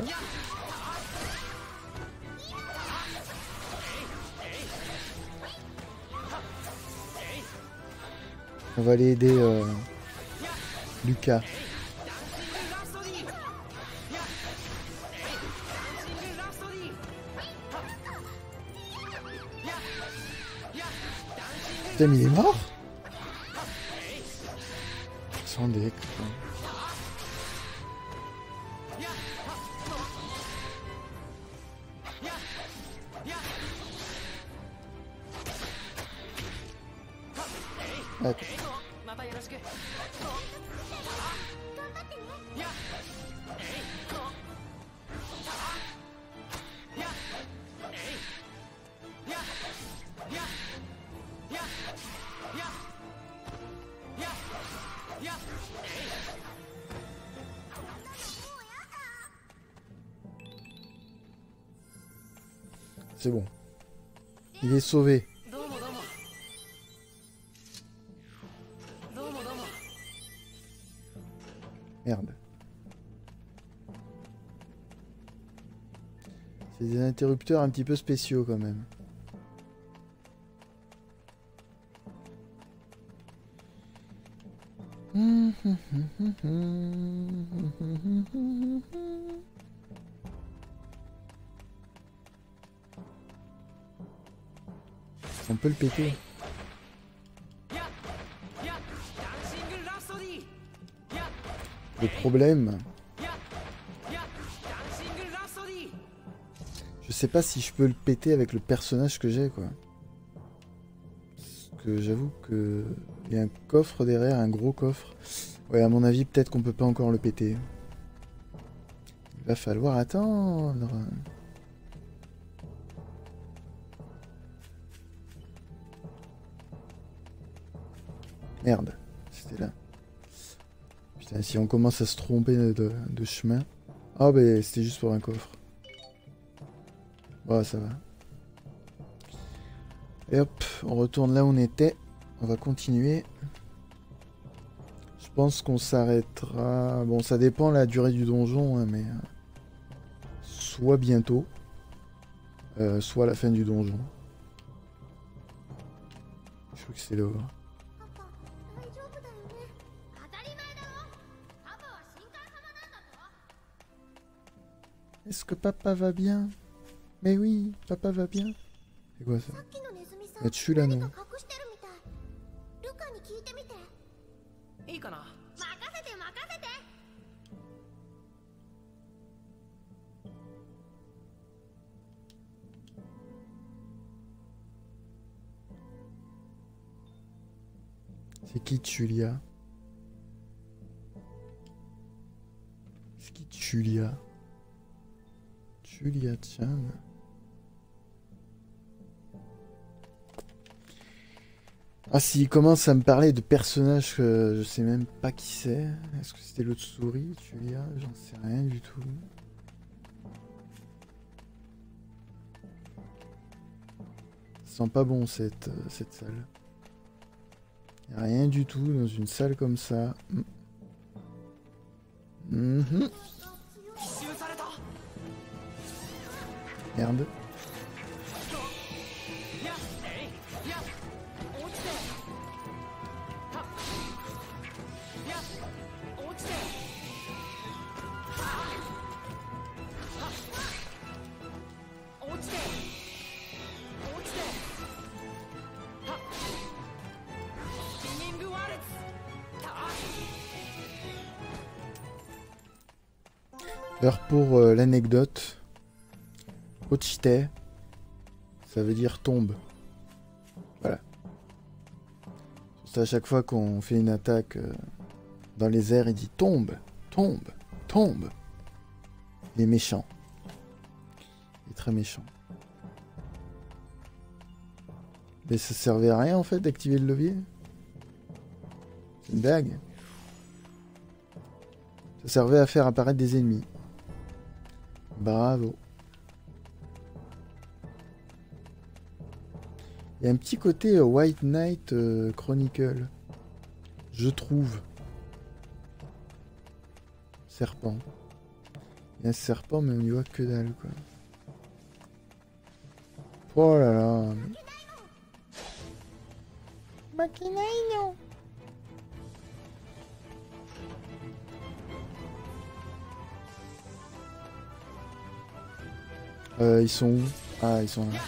On va aller aider Lucas. Putain, mais il est mort? Sans deck. Attends. C'est bon. Il est sauvé. Merde. C'est des interrupteurs un petit peu spéciaux quand même. On peut le péter. Le problème... Je sais pas si je peux le péter avec le personnage que j'ai, quoi. Parce que j'avoue que... Il y a un coffre derrière, un gros coffre. Ouais, à mon avis, peut-être qu'on peut pas encore le péter. Il va falloir attendre. Merde, c'était là. Putain, si on commence à se tromper de chemin... Ah, bah, c'était juste pour un coffre. Bon, ça va. Et hop, on retourne là où on était. On va continuer. Je pense qu'on s'arrêtera... Bon, ça dépend de la durée du donjon, hein, mais... soit bientôt, soit à la fin du donjon. Je crois que c'est là. Est-ce que papa va bien? Mais oui, papa va bien. C'est quoi ça? Là-dessus là, non? C'est qui Julia? C'est qui Julia? Julia Chan. Ah, s'il commence à me parler de personnages que je sais même pas qui c'est. Est-ce que c'était l'autre souris, Julia? J'en sais rien du tout. Ça sent pas bon cette salle. Y a rien du tout dans une salle comme ça. Merde. Alors pour l'anecdote, Ochite, ça veut dire tombe. Voilà. C'est à chaque fois qu'on fait une attaque dans les airs, il dit tombe, tombe, tombe. Il est méchant. Il est très méchant. Mais ça servait à rien en fait d'activer le levier. C'est une blague. Ça servait à faire apparaître des ennemis. Bravo. Il y a un petit côté White Knight Chronicle. Je trouve. Serpent. Il y a un serpent mais on y voit que dalle quoi. Oh là là. Makinaino. Ils sont où? Ah, ils sont là.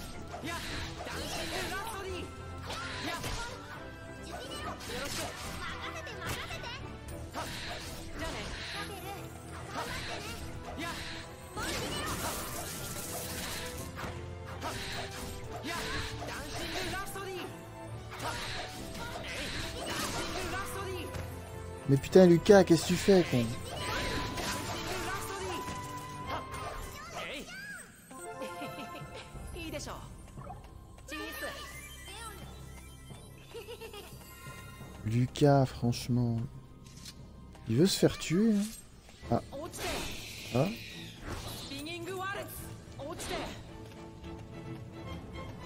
Mais putain Lucas, qu'est-ce que tu fais con? Lucas, franchement... Il veut se faire tuer, hein. Ah. Ah.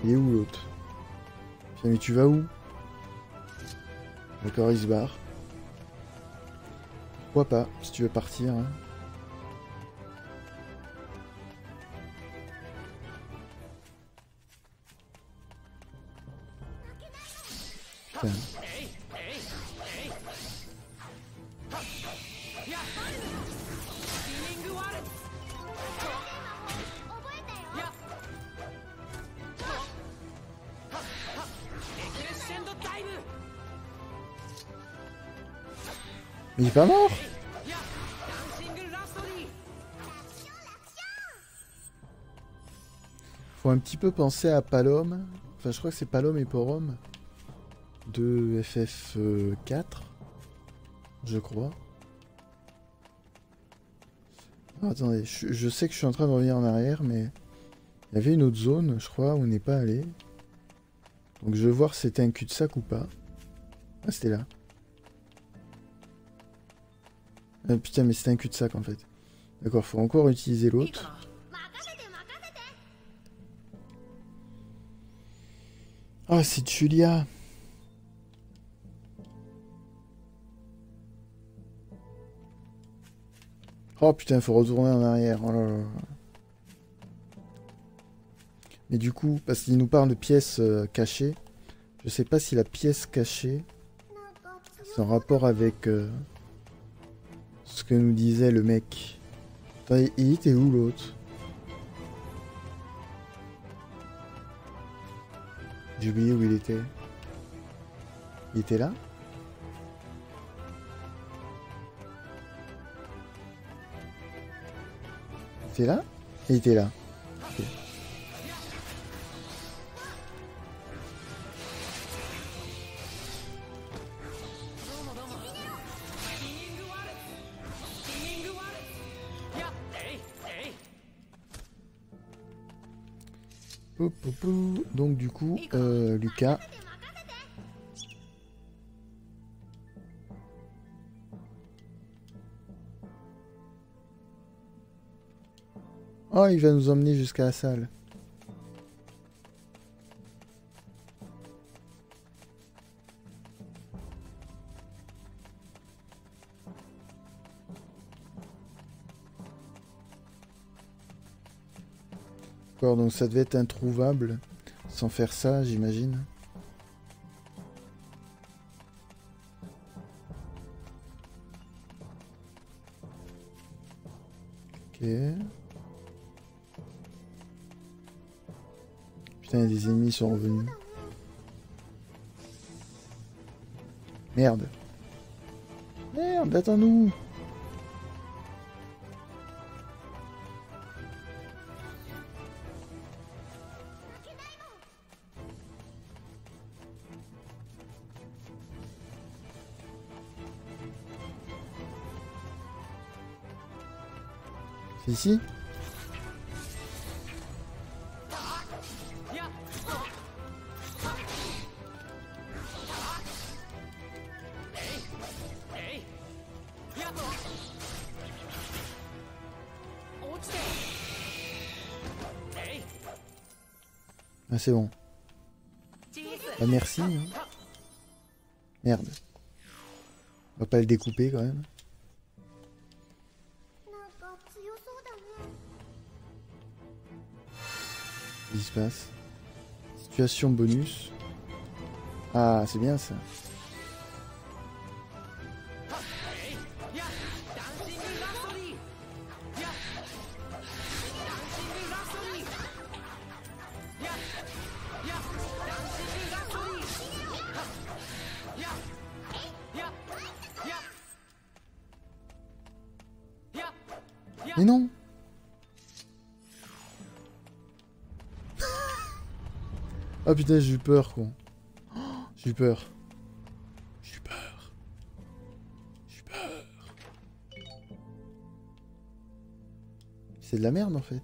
Il est où l'autre? Putain, mais tu vas où? D'accord, il se barre. Pourquoi pas, si tu veux partir. Hein. Putain. Mais il est pas mort. Faut un petit peu penser à Palom. Enfin, je crois que c'est Palom et Porom de FF4, je crois. Oh, attendez, je sais que je suis en train de revenir en arrière, mais il y avait une autre zone, je crois, où on n'est pas allé. Donc je vais voir si c'était un cul-de-sac ou pas. Ah, c'était là. Ah, putain, mais c'était un cul-de-sac en fait. D'accord, faut encore utiliser l'autre. Ah, c'est Julia. Oh putain, faut retourner en arrière. Oh là là. Mais du coup, parce qu'il nous parle de pièces cachées, je sais pas si la pièce cachée, c'est en rapport avec ce que nous disait le mec. Attends, il était où l'autre? J'ai oublié où il était. Il était là? Il était là? Il était là. Okay. Donc du coup, Lucas. Oh, il va nous emmener jusqu'à la salle. D'accord, donc ça devait être introuvable sans faire ça, j'imagine. Ok. Putain, des ennemis sont revenus. Merde. Merde, attends-nous. C'est ici? Ah, c'est bon. Ah, merci. Hein. Merde. On va pas le découper quand même. Qu'est-ce qui se passe? Situation bonus. Ah, c'est bien ça. Mais non. Oh putain, j'ai eu peur, quoi. Oh, j'ai eu peur. J'ai eu peur. J'ai eu peur. C'est de la merde, en fait.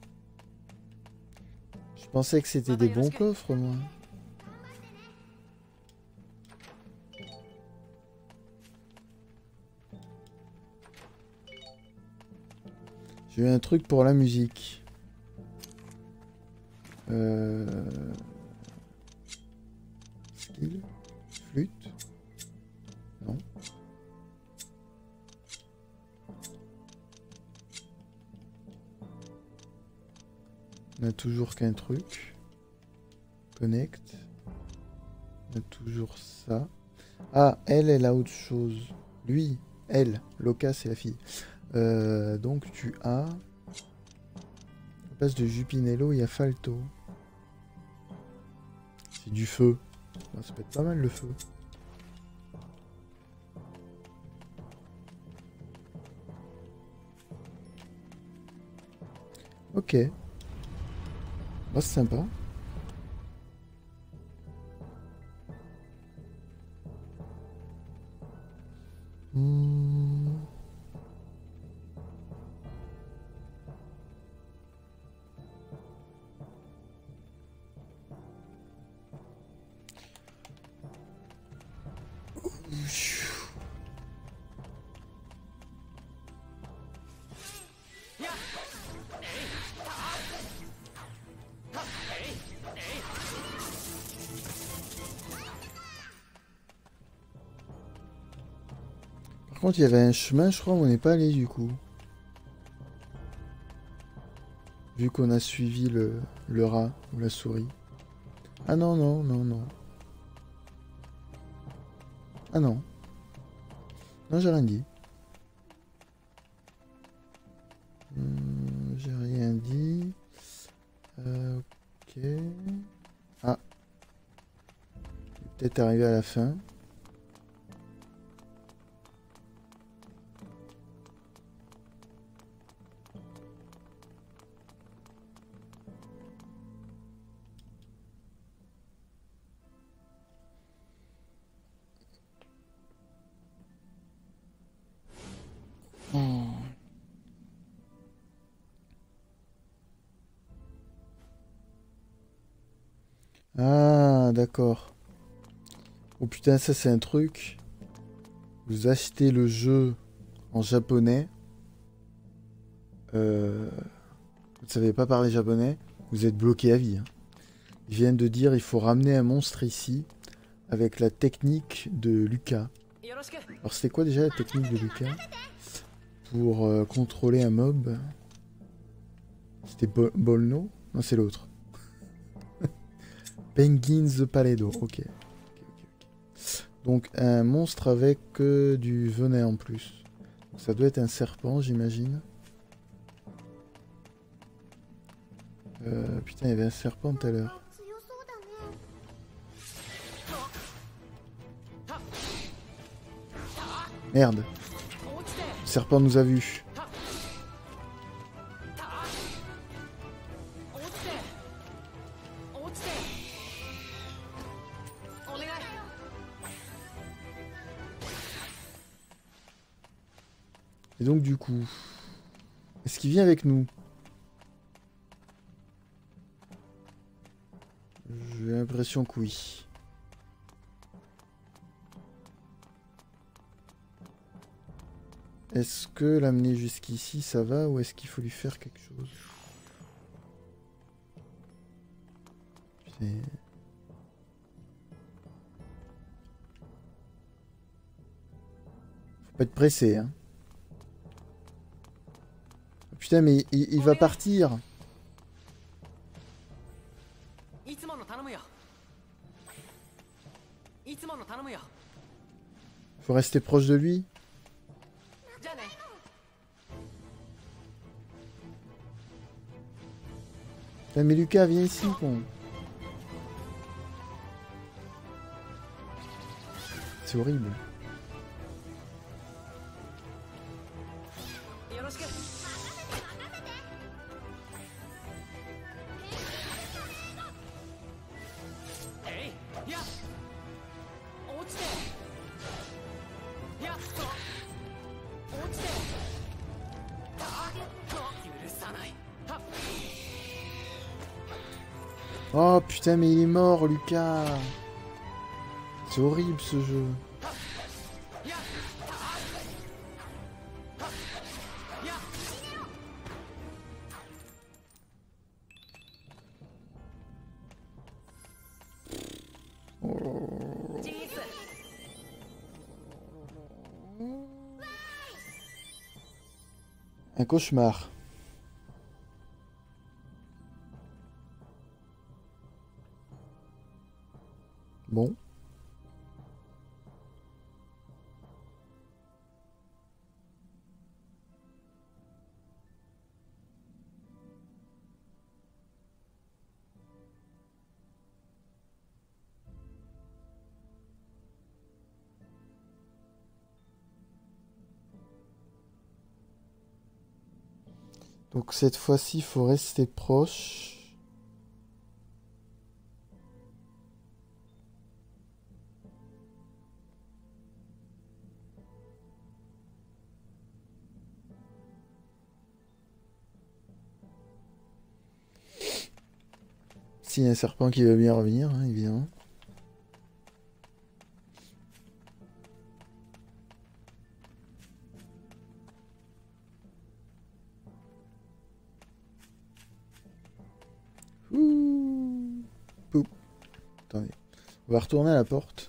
Je pensais que c'était des bons coffres, moi. J'ai eu un truc pour la musique. On a toujours qu'un truc. Connect. On a toujours ça. Ah, elle a autre chose. Lui, elle. Loka, c'est la fille. Donc tu as... À place de Jupinello, il y a Falto. C'est du feu. Ah, ça peut être pas mal le feu. Ok. Bah, c'est sympa. Hmm. Par contre, il y avait un chemin, je crois, où on n'est pas allé du coup. Vu qu'on a suivi le rat ou la souris. Ah non, non, non, non. Ah non. Non, j'ai rien dit. J'ai rien dit. Ok. Ah. Peut-être arrivé à la fin. Oh. Ah, d'accord. Oh putain, ça c'est un truc. Vous achetez le jeu en japonais. Vous ne savez pas parler japonais. Vous êtes bloqué à vie. Hein. Ils viennent de dire il faut ramener un monstre ici avec la technique de Lucas. Alors c'était quoi déjà la technique de Lucas pour contrôler un mob? C'était Bolno? Non, c'est l'autre. Penguin the Paledo. Ok. Donc un monstre avec du venin en plus. Ça doit être un serpent, j'imagine. Putain, il y avait un serpent tout à l'heure. Merde. Le serpent nous a vus. Et donc du coup, est-ce qu'il vient avec nous? J'ai l'impression que oui. Est-ce que l'amener jusqu'ici, ça va, ou est-ce qu'il faut lui faire quelque chose? Faut pas être pressé, hein. Putain, mais il va partir. Faut rester proche de lui. Putain, mais Lucas, viens ici, con. C'est horrible. Oh putain, mais il est mort, Lucas. C'est horrible ce jeu. Un cauchemar. Bon. Donc cette fois-ci, il faut rester proche. S'il y a un serpent qui veut bien revenir, hein, évidemment. Ouh. Poup. Attendez. On va retourner à la porte.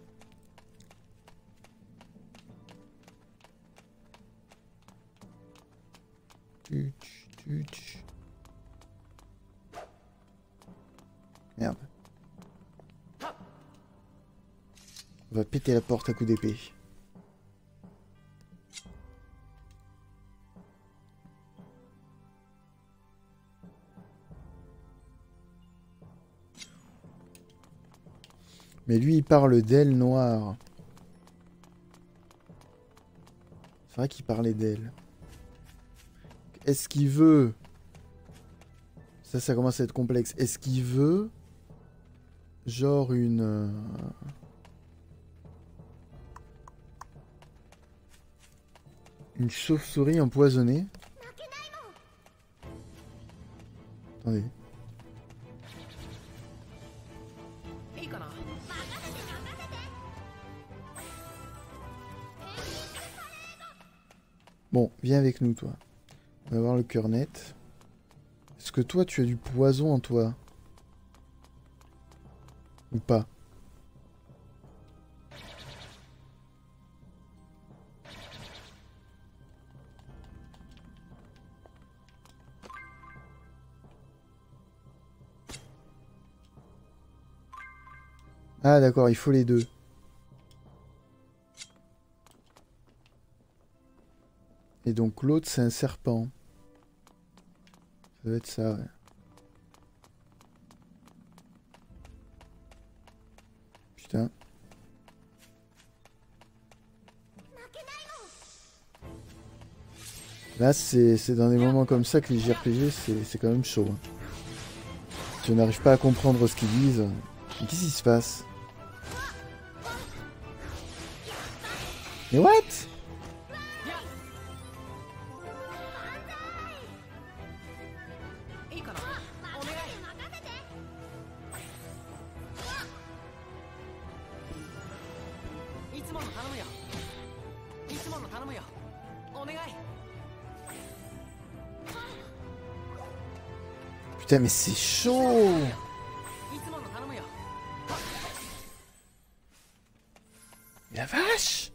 Tuch, tuch. Merde. On va péter la porte à coups d'épée. Mais lui, il parle d'ailes noires. C'est vrai qu'il parlait d'ailes. Est-ce qu'il veut... Ça commence à être complexe. Est-ce qu'il veut... Genre une... Une chauve-souris empoisonnée. Attendez. Bon, viens avec nous, toi. On va voir le cœur net. Est-ce que toi, tu as du poison en toi? Ou pas? Ah d'accord, il faut les deux. Et donc l'autre c'est un serpent. Ça doit être ça, ouais. Putain. Là c'est dans des moments comme ça que les JRPG c'est quand même chaud. Hein. Si on n'arrive pas à comprendre ce qu'ils disent. Mais qu'est-ce qui se passe? Mais what? Putain mais c'est chaud! La vache!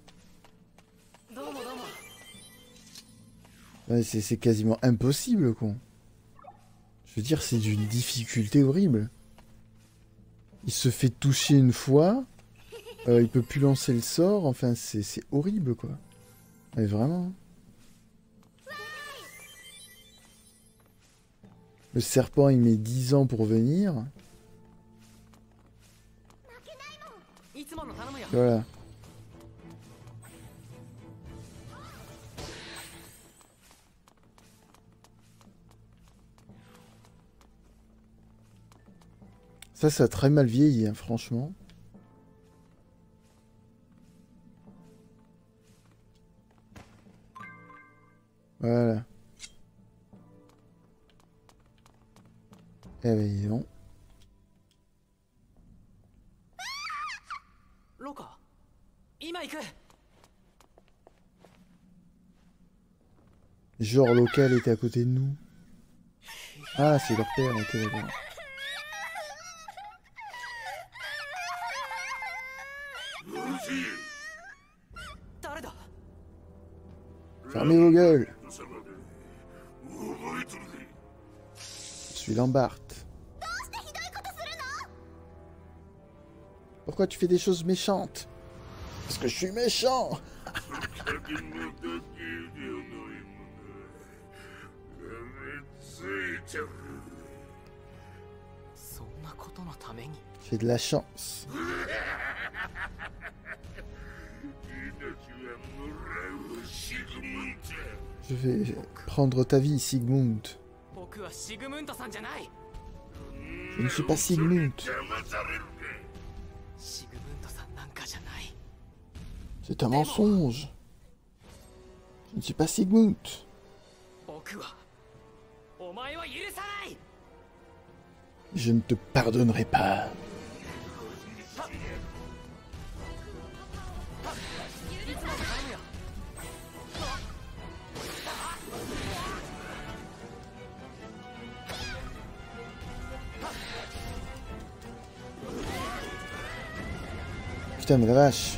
Ouais, c'est quasiment impossible, quoi. Je veux dire, c'est d'une difficulté horrible. Il se fait toucher une fois, il peut plus lancer le sort, enfin, c'est horrible, quoi. Mais vraiment. Le serpent, il met 10 ans pour venir. Voilà. Ça a très mal vieilli, hein, franchement. Voilà. Eh ben, non. Genre local était à côté de nous. Ah, c'est leur père, ok, d'accord. Fermez vos gueules. Je suis Lambert. Pourquoi tu fais des choses méchantes? Parce que je suis méchant. そんなことのために J'ai de la chance. Je vais prendre ta vie, Sigmund. 僕はシグムントさんじゃない。 Je ne suis pas Sigmund. シグムントさんなんかじゃない。 C'est un mensonge. Je ne suis pas Sigmund. 僕はお前は許さない。 Je ne te pardonnerai pas. Putain, mais la vache.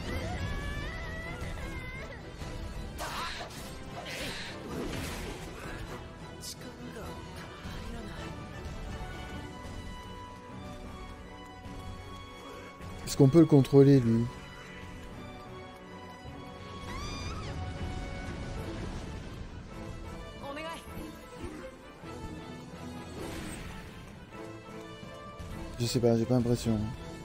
Est-ce qu'on peut le contrôler, lui? Je sais pas, j'ai pas l'impression.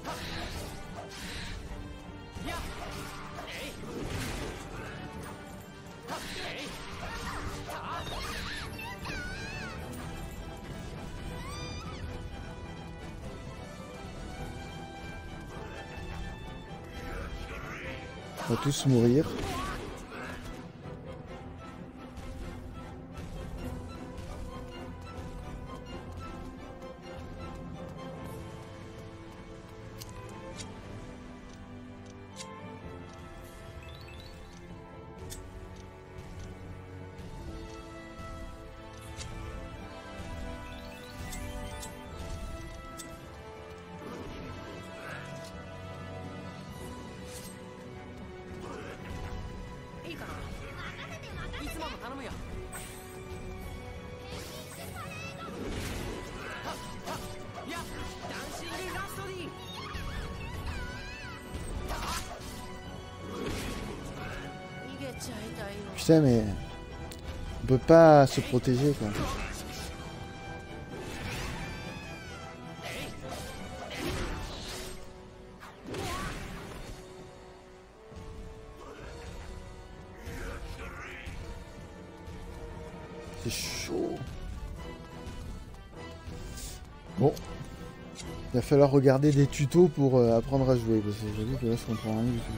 On va tous mourir. Putain, mais on peut pas se protéger, quoi. C'est chaud. Bon, il va falloir regarder des tutos pour apprendre à jouer, parce que j'avoue que là je comprends rien du tout.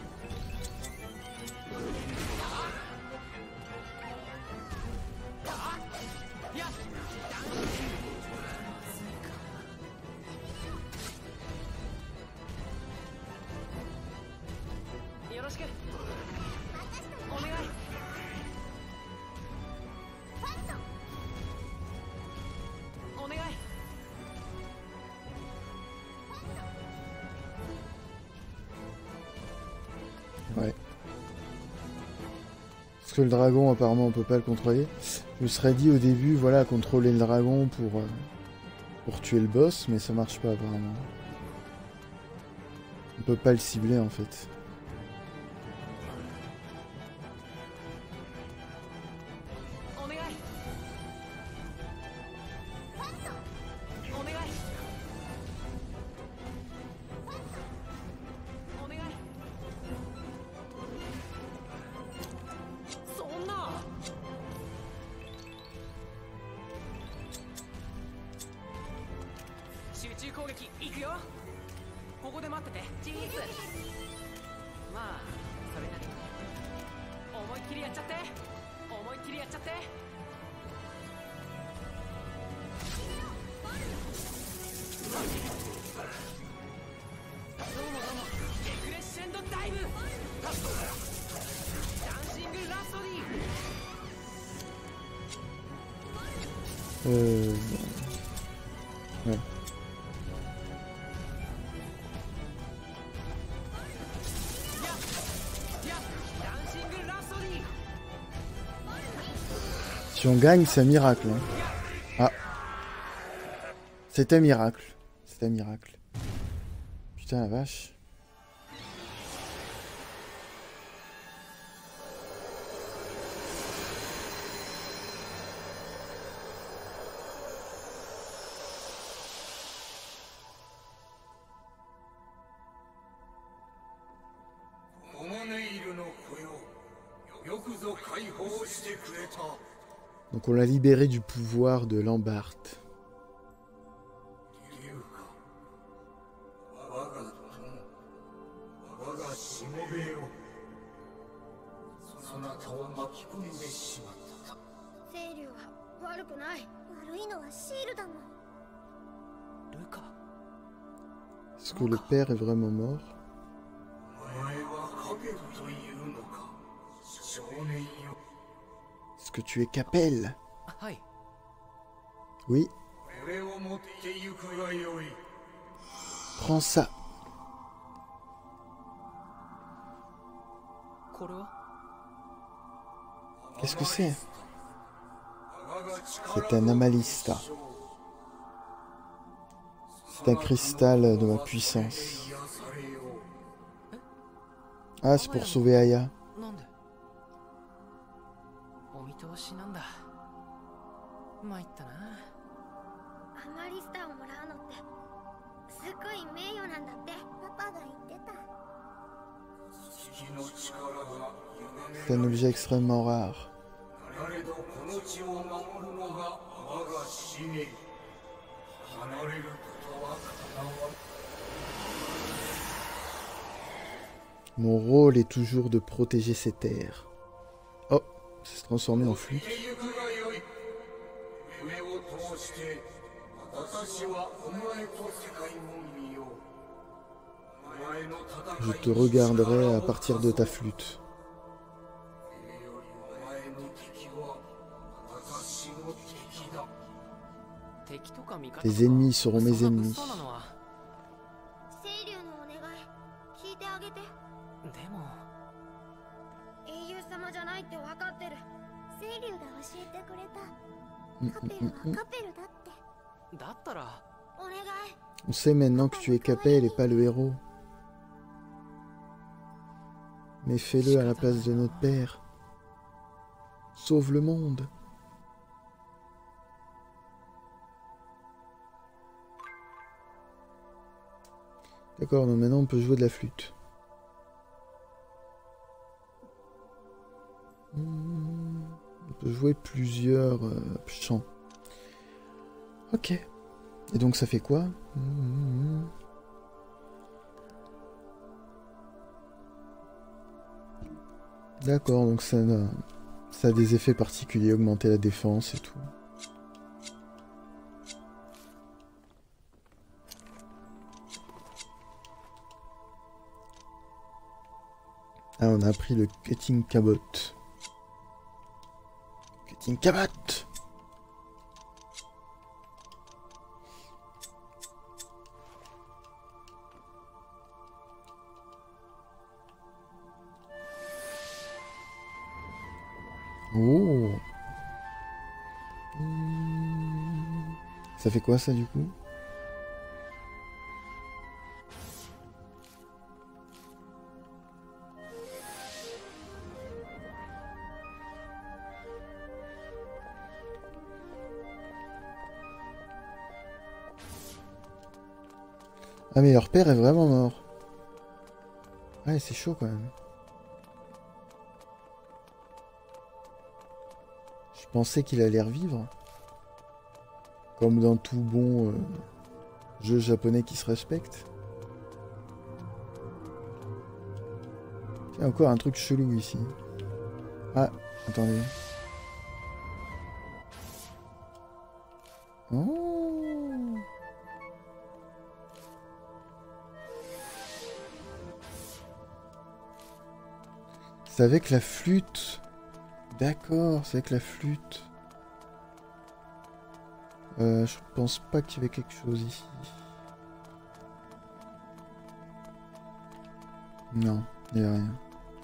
Ouais. Parce que le dragon, apparemment, on peut pas le contrôler. Je me serais dit au début, voilà, contrôler le dragon pour tuer le boss, mais ça marche pas, apparemment. On peut pas le cibler, en fait. Ouais. Si on gagne, c'est un miracle. Hein. Ah. C'est un miracle. C'est un miracle. Putain, la vache. Donc on l'a libéré du pouvoir de Lambart. Est-ce que le père est vraiment mort? Est-ce que tu es Capel? Oui. Prends ça. Qu'est-ce que c'est? C'est un Amalista. C'est un cristal de ma puissance. Ah, c'est pour sauver Aya. C'est un objet extrêmement rare. Mon rôle est toujours de protéger ces terres. Oh, ça s'est transformé en flûte. Je te regarderai à partir de ta flûte. Tes ennemis seront mes ennemis. On sait maintenant que tu es Capel et pas le héros. Mais fais-le à la place de notre père. Sauve le monde. D'accord, donc maintenant on peut jouer de la flûte. On peut jouer plusieurs chants. Ok. Et donc ça fait quoi? D'accord, donc ça a des effets particuliers, augmenter la défense et tout. Ah, on a appris le Cutting Cabot. Cutting Cabot! Oh! Ça fait quoi ça du coup? Ah mais leur père est vraiment mort. Ouais, c'est chaud quand même. Je pensais qu'il allait revivre. Comme dans tout bon jeu japonais qui se respecte. Il y a encore un truc chelou ici. Ah, attendez. Oh. C'est avec la flûte. D'accord, c'est avec la flûte. Je pense pas qu'il y avait quelque chose ici. Non, il n'y a rien.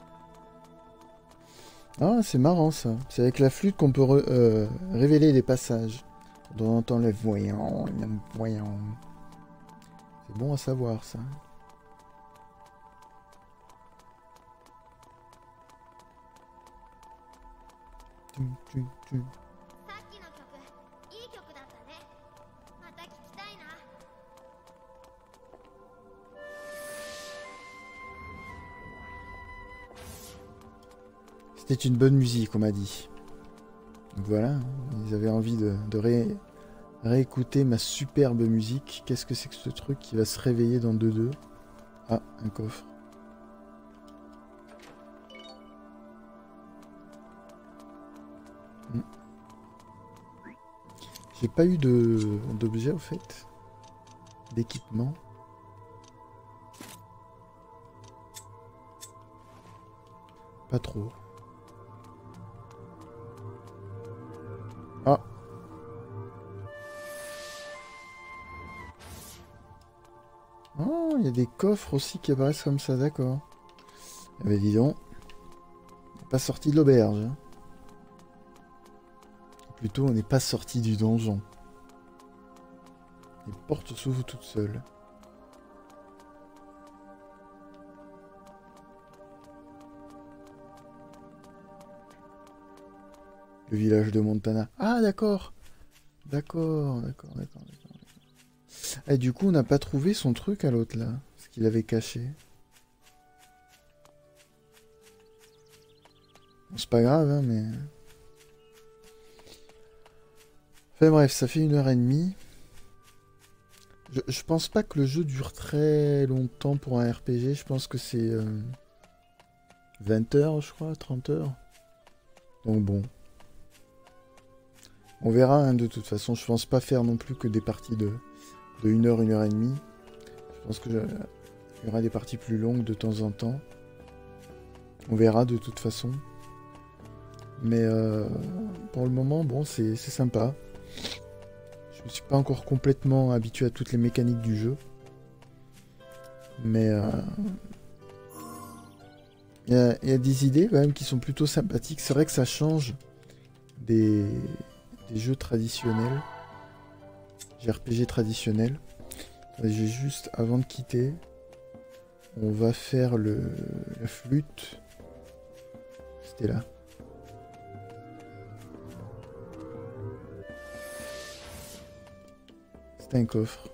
Ah, c'est marrant ça. C'est avec la flûte qu'on peut révéler les passages. On entend les voyants, les voyants. C'est bon à savoir ça. Tum, tum, tum. さっきの曲いい曲だったね。また聞きたいな。 C'était une bonne musique, on m'a dit. Donc voilà, hein, ils avaient envie de réécouter ma superbe musique. Qu'est-ce que c'est que ce truc qui va se réveiller dans 2-2? Ah, un coffre. J'ai pas eu d'objet au fait. D'équipement. Pas trop. Ah. Oh, il y a des coffres aussi qui apparaissent comme ça, d'accord. Eh ben dis donc. On n'est pas sorti de l'auberge. Hein. Plutôt, on n'est pas sorti du donjon. Les portes s'ouvrent toutes seules. Le village de Montana. Ah, d'accord. D'accord. Et du coup, on n'a pas trouvé son truc à l'autre, là. Ce qu'il avait caché. Bon, c'est pas grave, hein, mais... Enfin bref, ça fait 1h30. Je pense pas que le jeu dure très longtemps pour un RPG. Je pense que c'est 20 heures, je crois, 30 heures. Donc bon. On verra, hein, de toute façon. Je pense pas faire non plus que des parties de 1h, 1h30. Je pense qu'il y aura des parties plus longues de temps en temps. On verra de toute façon. Mais pour le moment, bon, c'est sympa. Je me suis pas encore complètement habitué à toutes les mécaniques du jeu. Mais il y a des idées quand même qui sont plutôt sympathiques. C'est vrai que ça change des jeux traditionnels. JRPG traditionnels. J'ai juste, avant de quitter, on va faire la flûte. C'était là. C'était un coffre.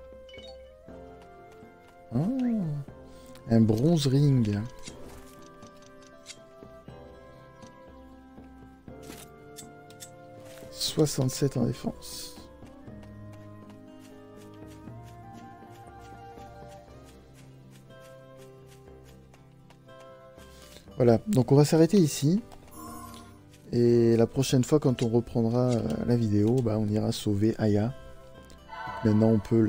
Oh, un bronze ring. « 67 en défense. » Voilà, donc on va s'arrêter ici. Et la prochaine fois, quand on reprendra la vidéo, bah, on ira sauver Aya. Maintenant, on peut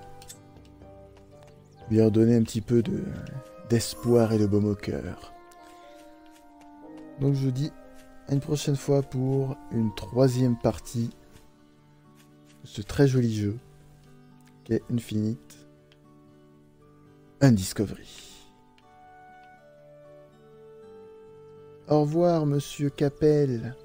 lui redonner un petit peu d'espoir et de baume au cœur. Donc je vous dis à une prochaine fois pour une 3e partie de ce très joli jeu qu'est Infinite Undiscovery. Au revoir, monsieur Capel.